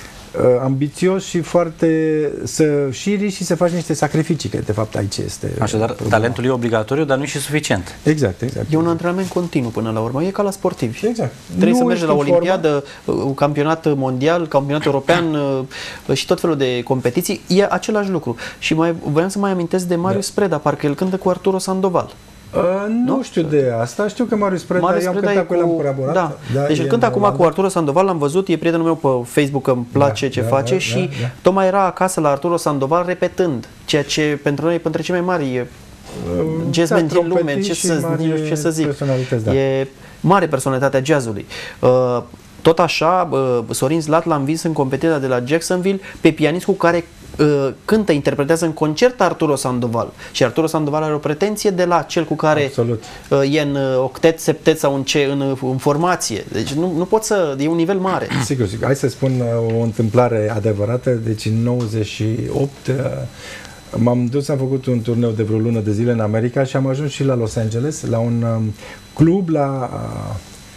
ambițios și foarte să și riști și să faci niște sacrificii, că de fapt aici este.
Așadar, problema. Talentul e obligatoriu, dar nu e și suficient.
Exact, exact.
E un antrenament continuu până la urmă, e ca la sportivi.
Exact.
Trebuie
nu
să mergi la Olimpiadă,
formă.
campionat mondial, campionat european și tot felul de competiții, e același lucru. Și mai voiam să mai amintesc de Marius da. Preda, parcă el cântă cu Arturo Sandoval.
Uh, nu, nu știu de asta, știu că Marius Preda,
Marius
eu am
Preda
cântat cu el,
cu...
am colaborat.
Da.
Da,
deci el cântă acum cu Arturo Sandoval, l-am văzut, e prietenul meu pe Facebook, că îmi place
da,
ce
da,
face
da,
și
da, da.
tocmai era acasă la Arturo Sandoval repetând, ceea ce pentru noi e printre cei mai mari jazzmen din lume, ce să, ce să zic.
Da.
E mare personalitatea jazzului. Uh, Tot așa, Sorin Zlat l-a învins în competiția de la Jacksonville pe pianist cu care uh, cântă, interpretează în concert Arturo Sandoval. Și Arturo Sandoval are o pretenție de la cel cu care
Absolut.
uh, e în octet, septet sau în, ce, în, în formație. Deci nu, nu pot să... e un nivel mare.
Sigur, sigur. Hai să spun o întâmplare adevărată. Deci în nouăzeci și opt uh, m-am dus, am făcut un turneu de vreo lună de zile în America și am ajuns și la Los Angeles, la un um, club la uh,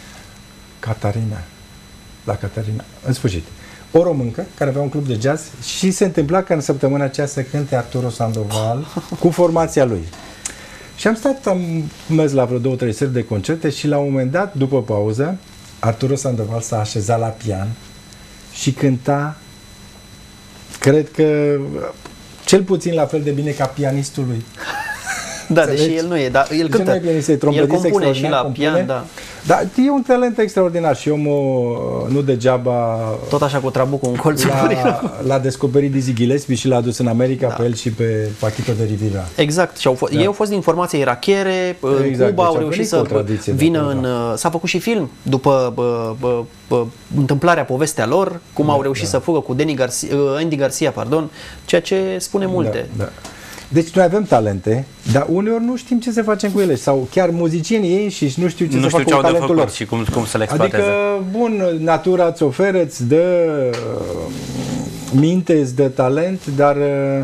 Catarina. La Catarina, în sfârșit. O româncă care avea un club de jazz și se întâmpla că în săptămâna aceea să cânte Arturo Sandoval cu formația lui. Și am stat, am mers la vreo două, trei seri de concerte și la un moment dat, după pauză, Arturo Sandoval s-a așezat la pian și cânta, cred că cel puțin la fel de bine ca pianistul lui.
Da, deși el nu e, dar el cântă. El compune și la compune. Pian, da.
Dar e un talent extraordinar și omul nu degeaba...
Tot așa cu trabucul în colțul.
L-a descoperit Dizzy Gillespie și l-a adus în America da. pe el și pe Paquito de Rivera.
Exact. Și au fost, da. Ei au fost din formația irachiere, în exact. Cuba, deci au reușit să vină în... Da. S-a făcut și film după bă, bă, bă, întâmplarea, povestea lor, cum da, au reușit da. să fugă cu Danny Garcia, Andy Garcia, pardon, ceea ce spune multe.
Da, da. Deci noi avem talente, dar uneori nu știm ce să facem cu ele sau chiar muzicienii ei și nu știu ce
nu
să facă cu talentul lor.
Și cum, cum să le exploateze.
Adică, bun, natura îți oferă, îți dă minte, îți dă talent, dar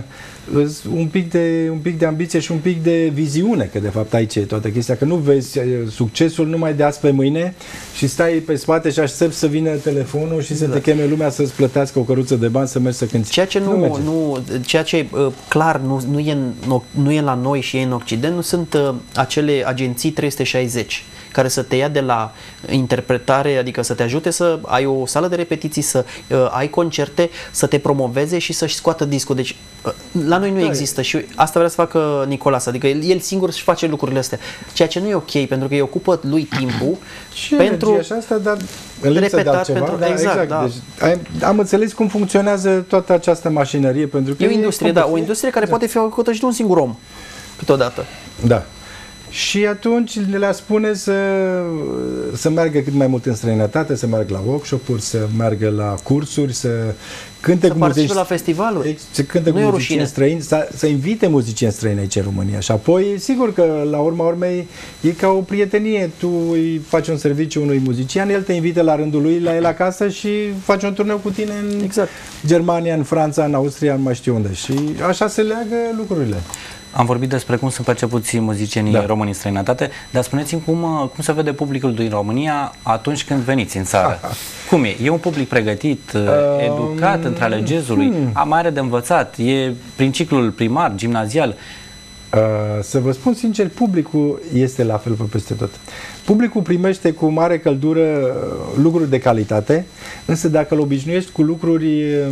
un pic, de, un pic de ambiție și un pic de viziune, că de fapt aici e toată chestia, că nu vezi succesul numai de azi pe mâine și stai pe spate și aștepți să vină telefonul și să da. te cheme lumea să-ți plătească o căruță de bani să mergi să cânti.
Ceea ce, nu, nu, nu, ceea ce uh, clar nu, nu, e în, nu e la noi și e în Occident, nu sunt uh, acele agenții trei sute șaizeci care să te ia de la interpretare, adică să te ajute să ai o sală de repetiții, să uh, ai concerte, să te promoveze și să-și scoată discul. Deci uh, la noi nu da, există și asta vrea să facă Nicolas, adică el, el singur își face lucrurile astea. Ceea ce nu e ok, pentru că îi ocupă lui timpul
și
pentru
și asta, dar în lipsă de altceva,
pentru,
da,
exact,
exact.
Da.
Deci, am, am înțeles cum funcționează toată această mașinărie, pentru că
e o industrie, da, o industrie care da. poate fi făcută și de un singur om câteodată.
Da. Și atunci le spune să, să meargă cât mai mult în străinătate, să meargă la workshop-uri, să meargă la cursuri, să cânte
să
cu
participe la festivaluri.
Să cânte cu muzicieni străini, să, să invite muzicieni străini aici în România. Și apoi, sigur că la urma urmei e ca o prietenie. Tu îi faci un serviciu unui muzician, el te invită la rândul lui la el acasă și faci un turneu cu tine în
exact.
Germania, în Franța, în Austria, nu mai știu unde. Și așa se leagă lucrurile.
Am vorbit despre cum sunt percepuți muzicienii da. români în străinătate, dar spuneți-mi cum, cum se vede publicul din România atunci când veniți în țară. Cum e? E un public pregătit, uh, educat între ale jazzului, hmm. mai are de învățat, e prin ciclul primar, gimnazial.
Uh, să vă spun sincer, publicul este la fel pe peste tot. Publicul primește cu mare căldură uh, lucruri de calitate, însă dacă îl obișnuiești cu lucruri, uh,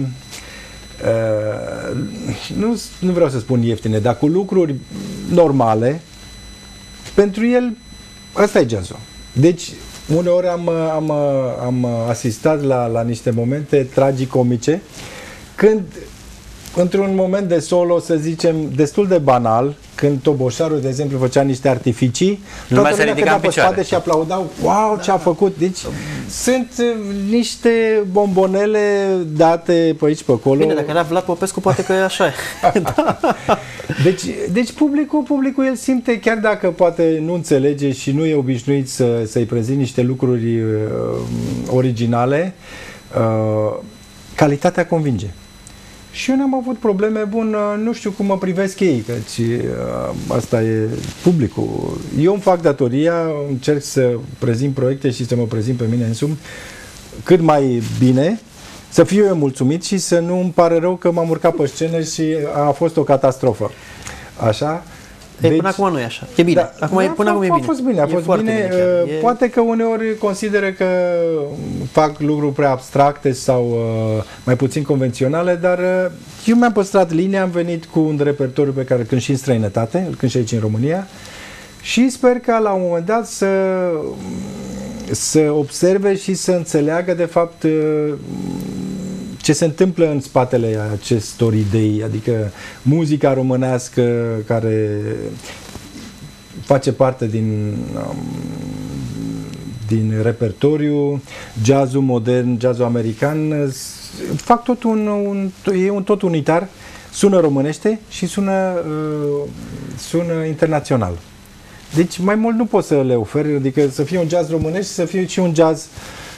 nu, nu vreau să spun ieftine, dar cu lucruri normale, pentru el ăsta e jazzul. Deci, uneori am, am, am asistat la, la niște momente tragicomice, când într-un moment de solo, să zicem, destul de banal, când toboșarul, de exemplu, făcea niște artificii,
lumea
toată
se
lumea cădea pe spate și aplaudau, wow, da, ce a făcut. Deci sunt niște bombonele date pe aici, pe acolo.
Bine, dacă era Vlad Popescu, poate că e așa. Da.
Deci, deci publicul, publicul el simte, chiar dacă poate nu înțelege și nu e obișnuit să, să-i prezint niște lucruri uh, originale, uh, calitatea convinge. Și eu n-am avut probleme, bun, nu știu cum mă privesc ei, căci asta e publicul. Eu îmi fac datoria, încerc să prezint proiecte și să mă prezint pe mine însumi cât mai bine, să fiu eu mulțumit și să nu îmi pare rău că m-am urcat pe scenă și a fost o catastrofă. Așa?
Ei, deci, până acum nu e așa. E bine.
Da,
acum e, până
a,
acum e
a
bine.
fost bine. A fost bine. bine e... Poate că uneori consideră că fac lucruri prea abstracte sau uh, mai puțin convenționale, dar uh, eu mi-am păstrat linia, am venit cu un repertoriu pe care îl cânt și în străinătate, îl cânt și aici în România și sper ca la un moment dat să, să observe și să înțeleagă de fapt uh, ce se întâmplă în spatele acestor idei, adică muzica românească care face parte din, din repertoriu, jazzul modern, jazzul american, fac tot un, un, e un tot unitar, sună românește și sună, sună internațional. Deci mai mult nu pot să le ofer, adică să fie un jazz românesc și să fie și un jazz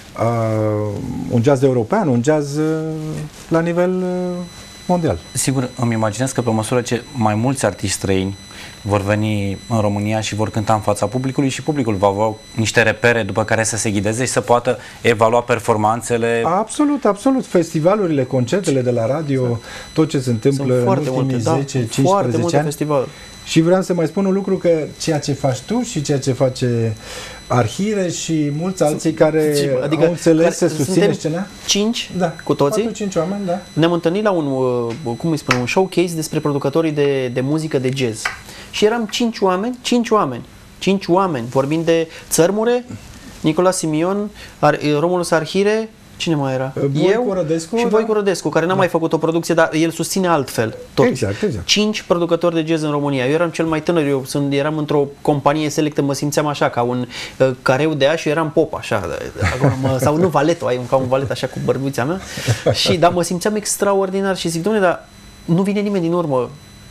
Uh, un jazz european, un jazz uh, la nivel uh, mondial.
Sigur, îmi imaginez că pe măsură ce mai mulți artiști străini vor veni în România și vor cânta în fața publicului și publicul va avea niște repere după care să se ghideze și să poată evalua performanțele.
Absolut, absolut. Festivalurile, concertele de la radio, exact. Tot ce se întâmplă în ultimii multe, zece cincisprezece ani. Și vreau să mai spun un lucru, că ceea ce faci tu și ceea ce face Arhire și mulți alții care adică, au înțeles care să susține scena.
Cinci,
da,
cu toții.
patru cinci oameni, da.
Ne-am întâlnit la un, cum îi spune, un showcase despre producătorii de, de muzică de jazz. Și eram cinci oameni, cinci oameni, cinci oameni, vorbind de Țărmure, Nicola Simion, Ar, Romulus Arhire, cine mai era?
Voicu
Eu
Rădescu,
și
da?
Voicu Rădescu, care n-a da. mai făcut o producție, dar el susține altfel. Totuși.
Exact, exact.
Cinci producători de jazz în România. Eu eram cel mai tânăr, eu sunt, eram într-o companie selectă, mă simțeam așa, ca un uh, careu de ași, eu eram pop, așa, acolo, mă, sau nu valeto, ai un, ca un valet așa cu bărbuța mea. Și, dar mă simțeam extraordinar și zic, dom'le, dar nu vine nimeni din urmă.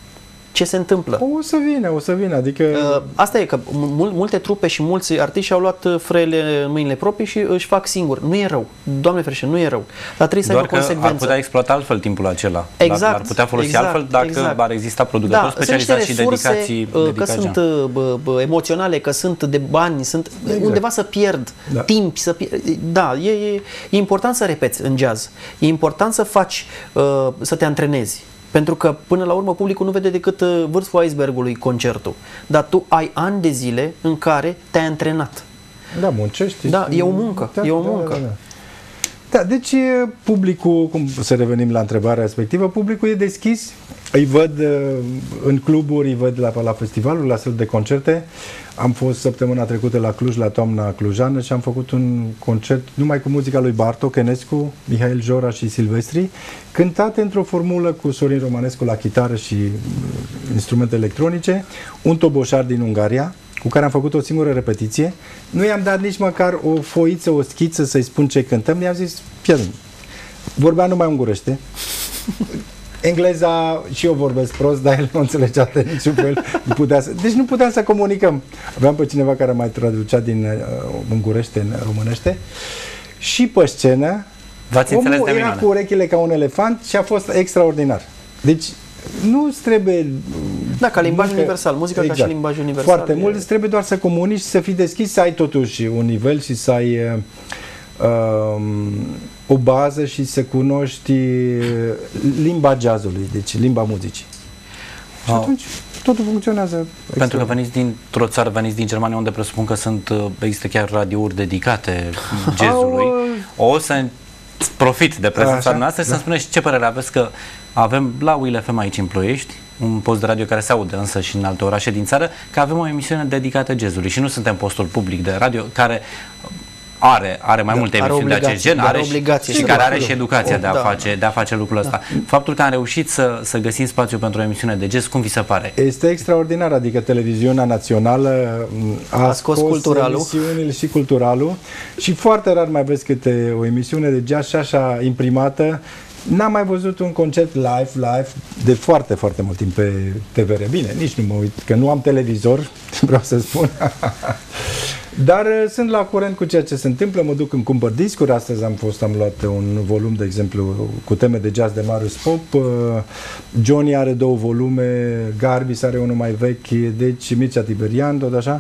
Ce se întâmplă?
O să vină, o să vină, adică...
Uh, asta e, că mul multe trupe și mulți artiști au luat frâiele în mâinile proprii și își fac singuri. Nu e rău. Doamne ferește, nu e rău. Dar trebuie să
Doar
aibă consecvență.
Ar putea exploata altfel timpul acela.
Exact.
Ar putea folosi
exact,
altfel dacă
exact.
ar exista producători
da,
specializați și
resurse,
dedicații.
uh,
dedicați.
Că sunt uh, emoționale, că sunt de bani, sunt exact. undeva să pierd
da.
timp. Să pierd. Da, e, e, e important să repeți în jazz. E important să faci, uh, să te antrenezi. Pentru că, până la urmă, publicul nu vede decât vârful icebergului concertul. Dar tu ai ani de zile în care te-ai antrenat.
Da, muncești.
Da, e o muncă.
Da,
e o
da,
muncă.
Da, da, da. Da, deci publicul, cum să revenim la întrebarea respectivă, publicul e deschis, îi văd în cluburi, îi văd la, la festivaluri, la săli de concerte. Am fost săptămâna trecută la Cluj, la toamna clujană și am făcut un concert numai cu muzica lui Bartok Enescu, Mihail Jora și Silvestri, cântate într-o formulă cu Sorin Romanescu la chitară și instrumente electronice, un toboșar din Ungaria, cu care am făcut o singură repetiție. Nu i-am dat nici măcar o foiță, o schiță să-i spun ce cântăm. I-am zis, pierdem. Vorbea numai ungurește. Engleza și eu vorbesc prost, dar el nu înțelegea de niciun fel. Nu putea să... Deci nu puteam să comunicăm. Aveam pe cineva care mai traducea din uh, ungurește în românește. Și pe scenă, omul era cu urechile ca un elefant și a fost extraordinar. Deci nu-ți trebuie...
Da, ca limbaj muncă, universal, muzica exact, ca și limbaj universal.
Foarte e... mult, îți trebuie doar să comunici, să fii deschis, să ai totuși un nivel și să ai uh, o bază și să cunoști limba jazzului, deci limba muzicii. Și
wow.
atunci totul funcționează.
Pentru extra. Că veniți dintr-o țară, veniți din Germania, unde presupun că sunt, există chiar radiouri dedicate jazzului. O să profit de prezența noastră și da. Să-mi spuneți ce părere aveți, că avem la U I L F M aici în Ploiești, un post de radio care se aude însă și în alte orașe din țară, că avem o emisiune dedicată jazzului și nu suntem postul public de radio care are, are mai da, multe emisiuni de acest gen, are și, și care are și educația o, de, a da. face, de a face lucrul ăsta. Da. Faptul că am reușit să, să găsim spațiu pentru o emisiune de jazz, cum vi se pare?
Este extraordinar, adică televiziunea națională a, a scos, scos culturalul. emisiunile și culturalul și foarte rar mai vezi câte o emisiune de jazz și așa imprimată. N-am mai văzut un concert live, live de foarte, foarte mult timp pe T V R. Bine, nici nu mă uit, că nu am televizor, vreau să spun. Dar uh, sunt la curent cu ceea ce se întâmplă, mă duc, îmi cumpăr discuri. Astăzi am fost, am luat un volum, de exemplu, cu teme de jazz de Marius Pop. Uh, Johnny are două volume, Garbis are unul mai vechi, deci Mircea Tiberian, tot așa.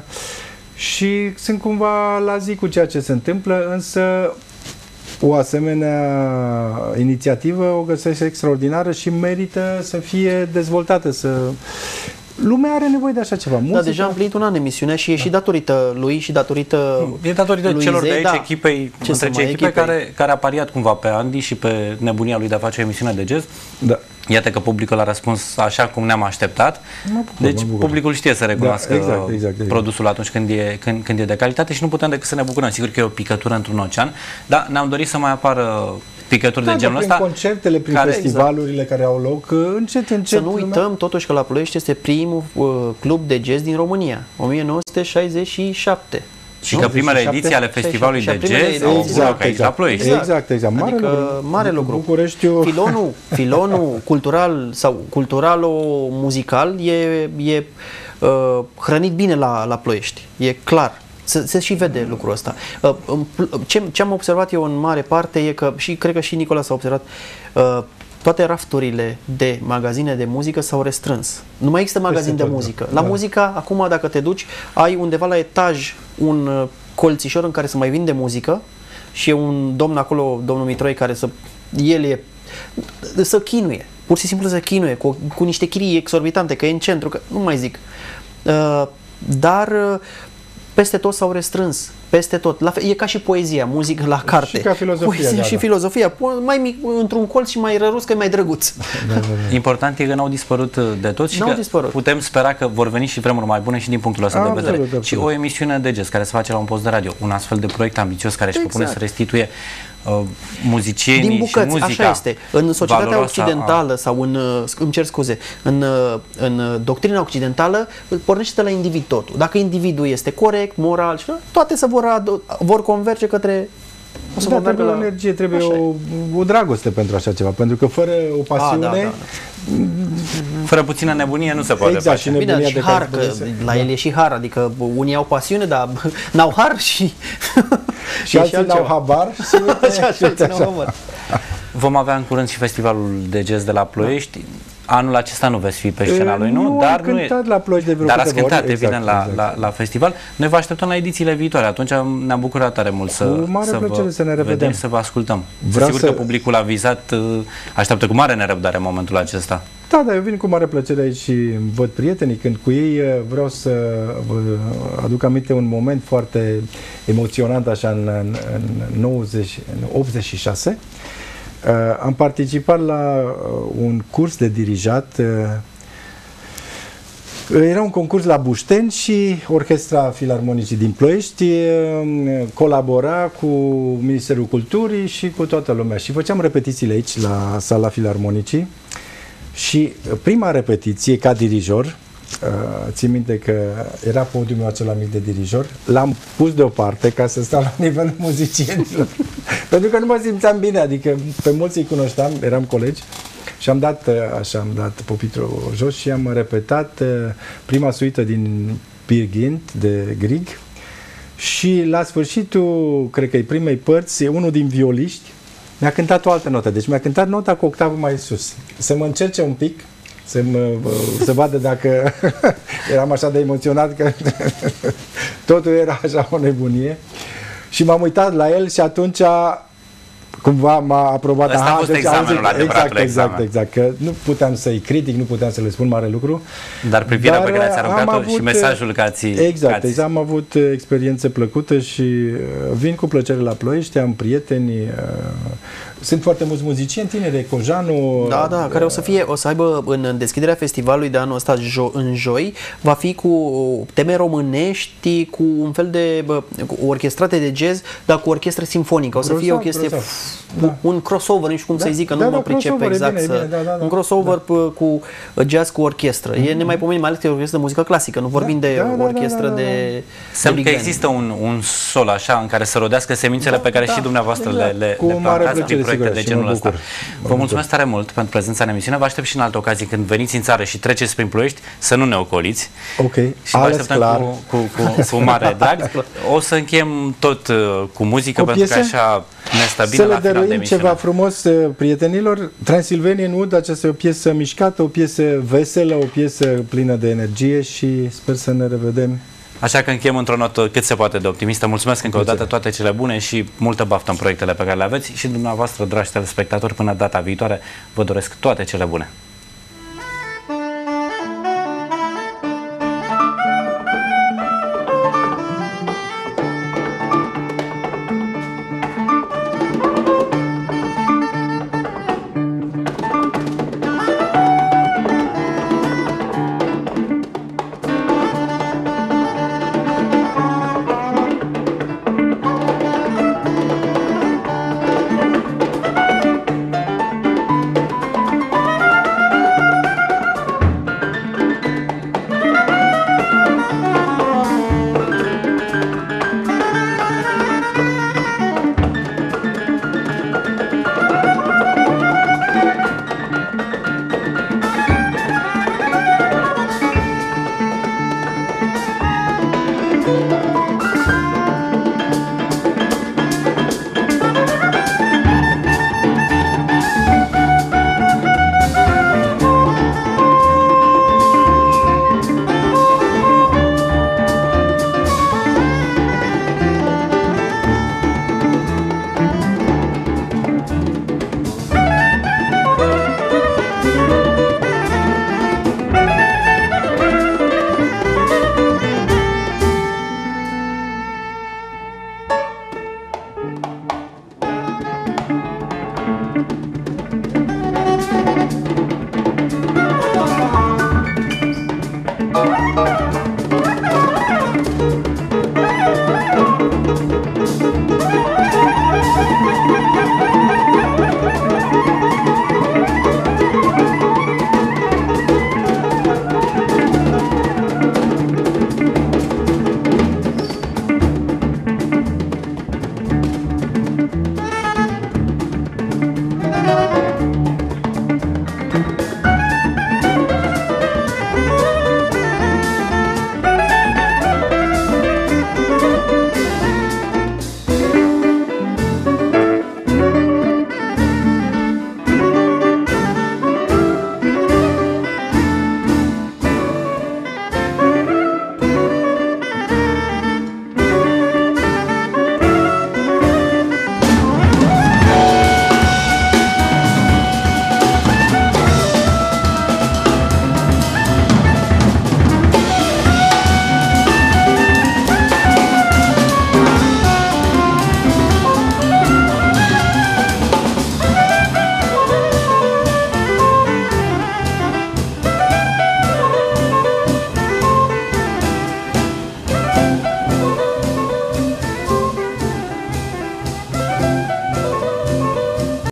Și sunt cumva la zi cu ceea ce se întâmplă, însă o asemenea inițiativă o găsesc extraordinară și merită să fie dezvoltată, să... Lumea are nevoie de așa ceva.
Muzica... Da, deja am plinit un an emisiunea și e da. și datorită lui și datorită
E datorită lui celor Zei, de aici, da. echipei, Ce întregi echipe care, care a pariat cumva pe Andy și pe nebunia lui de a face o emisiune de jazz. Da. Iată că publicul a răspuns așa cum ne-am așteptat. Mă bucur, deci mă bucur. Publicul știe să recunoască da, exact, exact, exact. produsul atunci când e, când, când e de calitate și nu putem decât să ne bucurăm. Sigur că e o picătură într-un ocean, dar ne-am dorit să mai apară picături da, de genul ăsta.
Prin concertele, prin care, festivalurile exact. care au loc, încet, încet.
Să nu uităm lumea... totuși că la Ploiești este primul uh, club de jazz din România, o mie nouă sute șaizeci și șapte.
Și că primele ediții ale festivalului de jazz au avut loc aici la Ploiești.
Exact, exact. Mare
adică,
lucru.
Mare lucru.
Bucureștiu...
Filonul, filonul cultural sau culturalo-muzical e, e uh, hrănit bine la, la Ploiești. E clar. Se, se și vede lucrul ăsta. Uh, ce, ce am observat eu în mare parte e că, și cred că și Nicola s-a observat, uh, toate rafturile de magazine de muzică s-au restrâns. Nu mai există magazin de muzică. La da. muzica, acum dacă te duci, ai undeva la etaj un uh, colțișor în care să mai vinde muzică și e un domn acolo, domnul Mitroi, care să, el e, să chinuie, pur și simplu să chinuie, cu, cu niște chirii exorbitante, că e în centru, că nu mai zic. Uh, dar uh, peste tot s-au restrâns, peste tot. La fel, e ca și poezia, muzică la carte.
Și ca filozofia.
Poezia
da,
și
da.
filozofia. Mai mic, într-un colț și mai rărus, că e mai drăguț.
Da, da, da.
Important e că n-au dispărut de tot și că
dispărut.
putem spera că vor veni și vremuri mai bune și din punctul ăsta A, de vedere. Absolut, absolut. Și o emisiune de jazz care se face la un post de radio, un astfel de proiect ambițios care își exact. propune să restituie uh, muzicienii din bucăți, și muzica.
Așa este. În societatea occidentală a... sau în, îmi cer scuze, în, în doctrina occidentală pornește de la individ totul. Dacă individul este corect, moral, toate se vor, vor converge către
o să da, trebuie la... o energie, trebuie o, o dragoste pentru așa ceva, pentru că fără o pasiune... A, da, da, da.
Fără puțină nebunie nu se poate
exact,
face.
Și
bine, și har, că la da. el e și har, adică unii au pasiune, dar n-au har și...
și alții n-au habar și uite,
și așa, și așa. Habar.
Vom avea în curând și festivalul de jazz de la Ploiești. Anul acesta nu veți fi pe scena lui, nu?
nu
dar
nu e... la Ploiești de vreo
Dar ați cântat,
ori.
evident,
exact,
la,
exact.
La, la festival. Noi vă așteptăm la edițiile viitoare. Atunci ne-am bucurat tare mult să,
să vă
să ne vedem, să vă ascultăm.
Vreau
Sigur
să...
că publicul avizat așteaptă cu mare nerăbdare în momentul acesta.
Da, da, eu vin cu mare plăcere aici și văd prietenii când cu ei. Vreau să vă aduc aminte un moment foarte emoționant așa în, în, în, nouăzeci, în optzeci și șase. Uh, am participat la uh, un curs de dirijat. Uh, era un concurs la Bușteni și Orchestra Filarmonicii din Ploiești uh, colabora cu Ministerul Culturii și cu toată lumea. Și făceam repetițiile aici la Sala Filarmonicii. Și prima repetiție ca dirijor, uh, țin minte că era podiumul acela mic de dirijor, l-am pus deoparte ca să stau la nivelul muzicienilor. Pentru că nu mă simțeam bine, adică pe mulți îi cunoșteam, eram colegi și am dat, așa, am dat pupitrul jos și am repetat uh, prima suită din Peer Gynt de Grieg și la sfârșitul, cred că e primei părți, unul din violiști mi-a cântat o altă notă, deci mi-a cântat nota cu octavă mai sus. Să mă încerce un pic, să, mă, să vadă dacă eram așa de emoționat că totul era așa o nebunie. Și m-am uitat la el și atunci cumva m-a aprobat.
Ăsta a fost examenul
exact,
adevăratul
exact,
examen.
exact, că nu puteam să-i critic, nu puteam să le spun mare lucru.
Dar privirea
Dar
pe care ați aruncat-o
am avut,
și mesajul că ați...
Exact,
că ați...
exact, am avut experiențe plăcute și vin cu plăcere la Ploiești, am prieteni, sunt foarte mulți muzicieni tineri, Cojanu.
Da, da, care o să fie, o să aibă în deschiderea festivalului de anul ăsta jo, în joi, va fi cu teme românești, cu un fel de bă, cu orchestrate de jazz, dar cu orchestră simfonică. O să fie o chestie,
da.
un crossover, nu știu cum
da.
să-i zic, că
da,
nu
da,
mă pricep exact.
bine,
să,
bine, da, da, da.
Un crossover
da.
cu jazz cu orchestră. Mm-hmm. E nemaipomenit, mai ales că e orchestră de muzică clasică, nu vorbim
da,
de
da, da,
orchestră
da, da, da.
de...
Semn că există un, un sol așa în care să rodească semințele
da,
pe care
da,
și dumneavoastră
exact.
le, le,
Cu
le
mare
plantați
plăcere,
prin proiecte
sigur,
de genul
mă
ăsta.
bucur.
Vă mulțumesc tare mult pentru prezența în emisiune. Vă aștept și în alte ocazii când veniți în țară și treceți prin Ploiești să nu ne ocoliți.
Ok,
și vă așteptăm
clar.
cu, cu, cu, cu mare drag. O să încheiem tot uh, cu muzică,
cu
pentru că
piese?
așa ne stă bine
să
la
le
final de
dăruim
emisiune.
ceva frumos uh, prietenilor. Transylvanian Wood, aceasta e o piesă mișcată, o piesă veselă, o piesă plină de energie și sper să ne revedem.
Așa că încheiem într-o notă cât se poate de optimistă. Mulțumesc încă o dată, toate cele bune și multă baftă în proiectele pe care le aveți și dumneavoastră, dragi telespectatori, până data viitoare, vă doresc toate cele bune.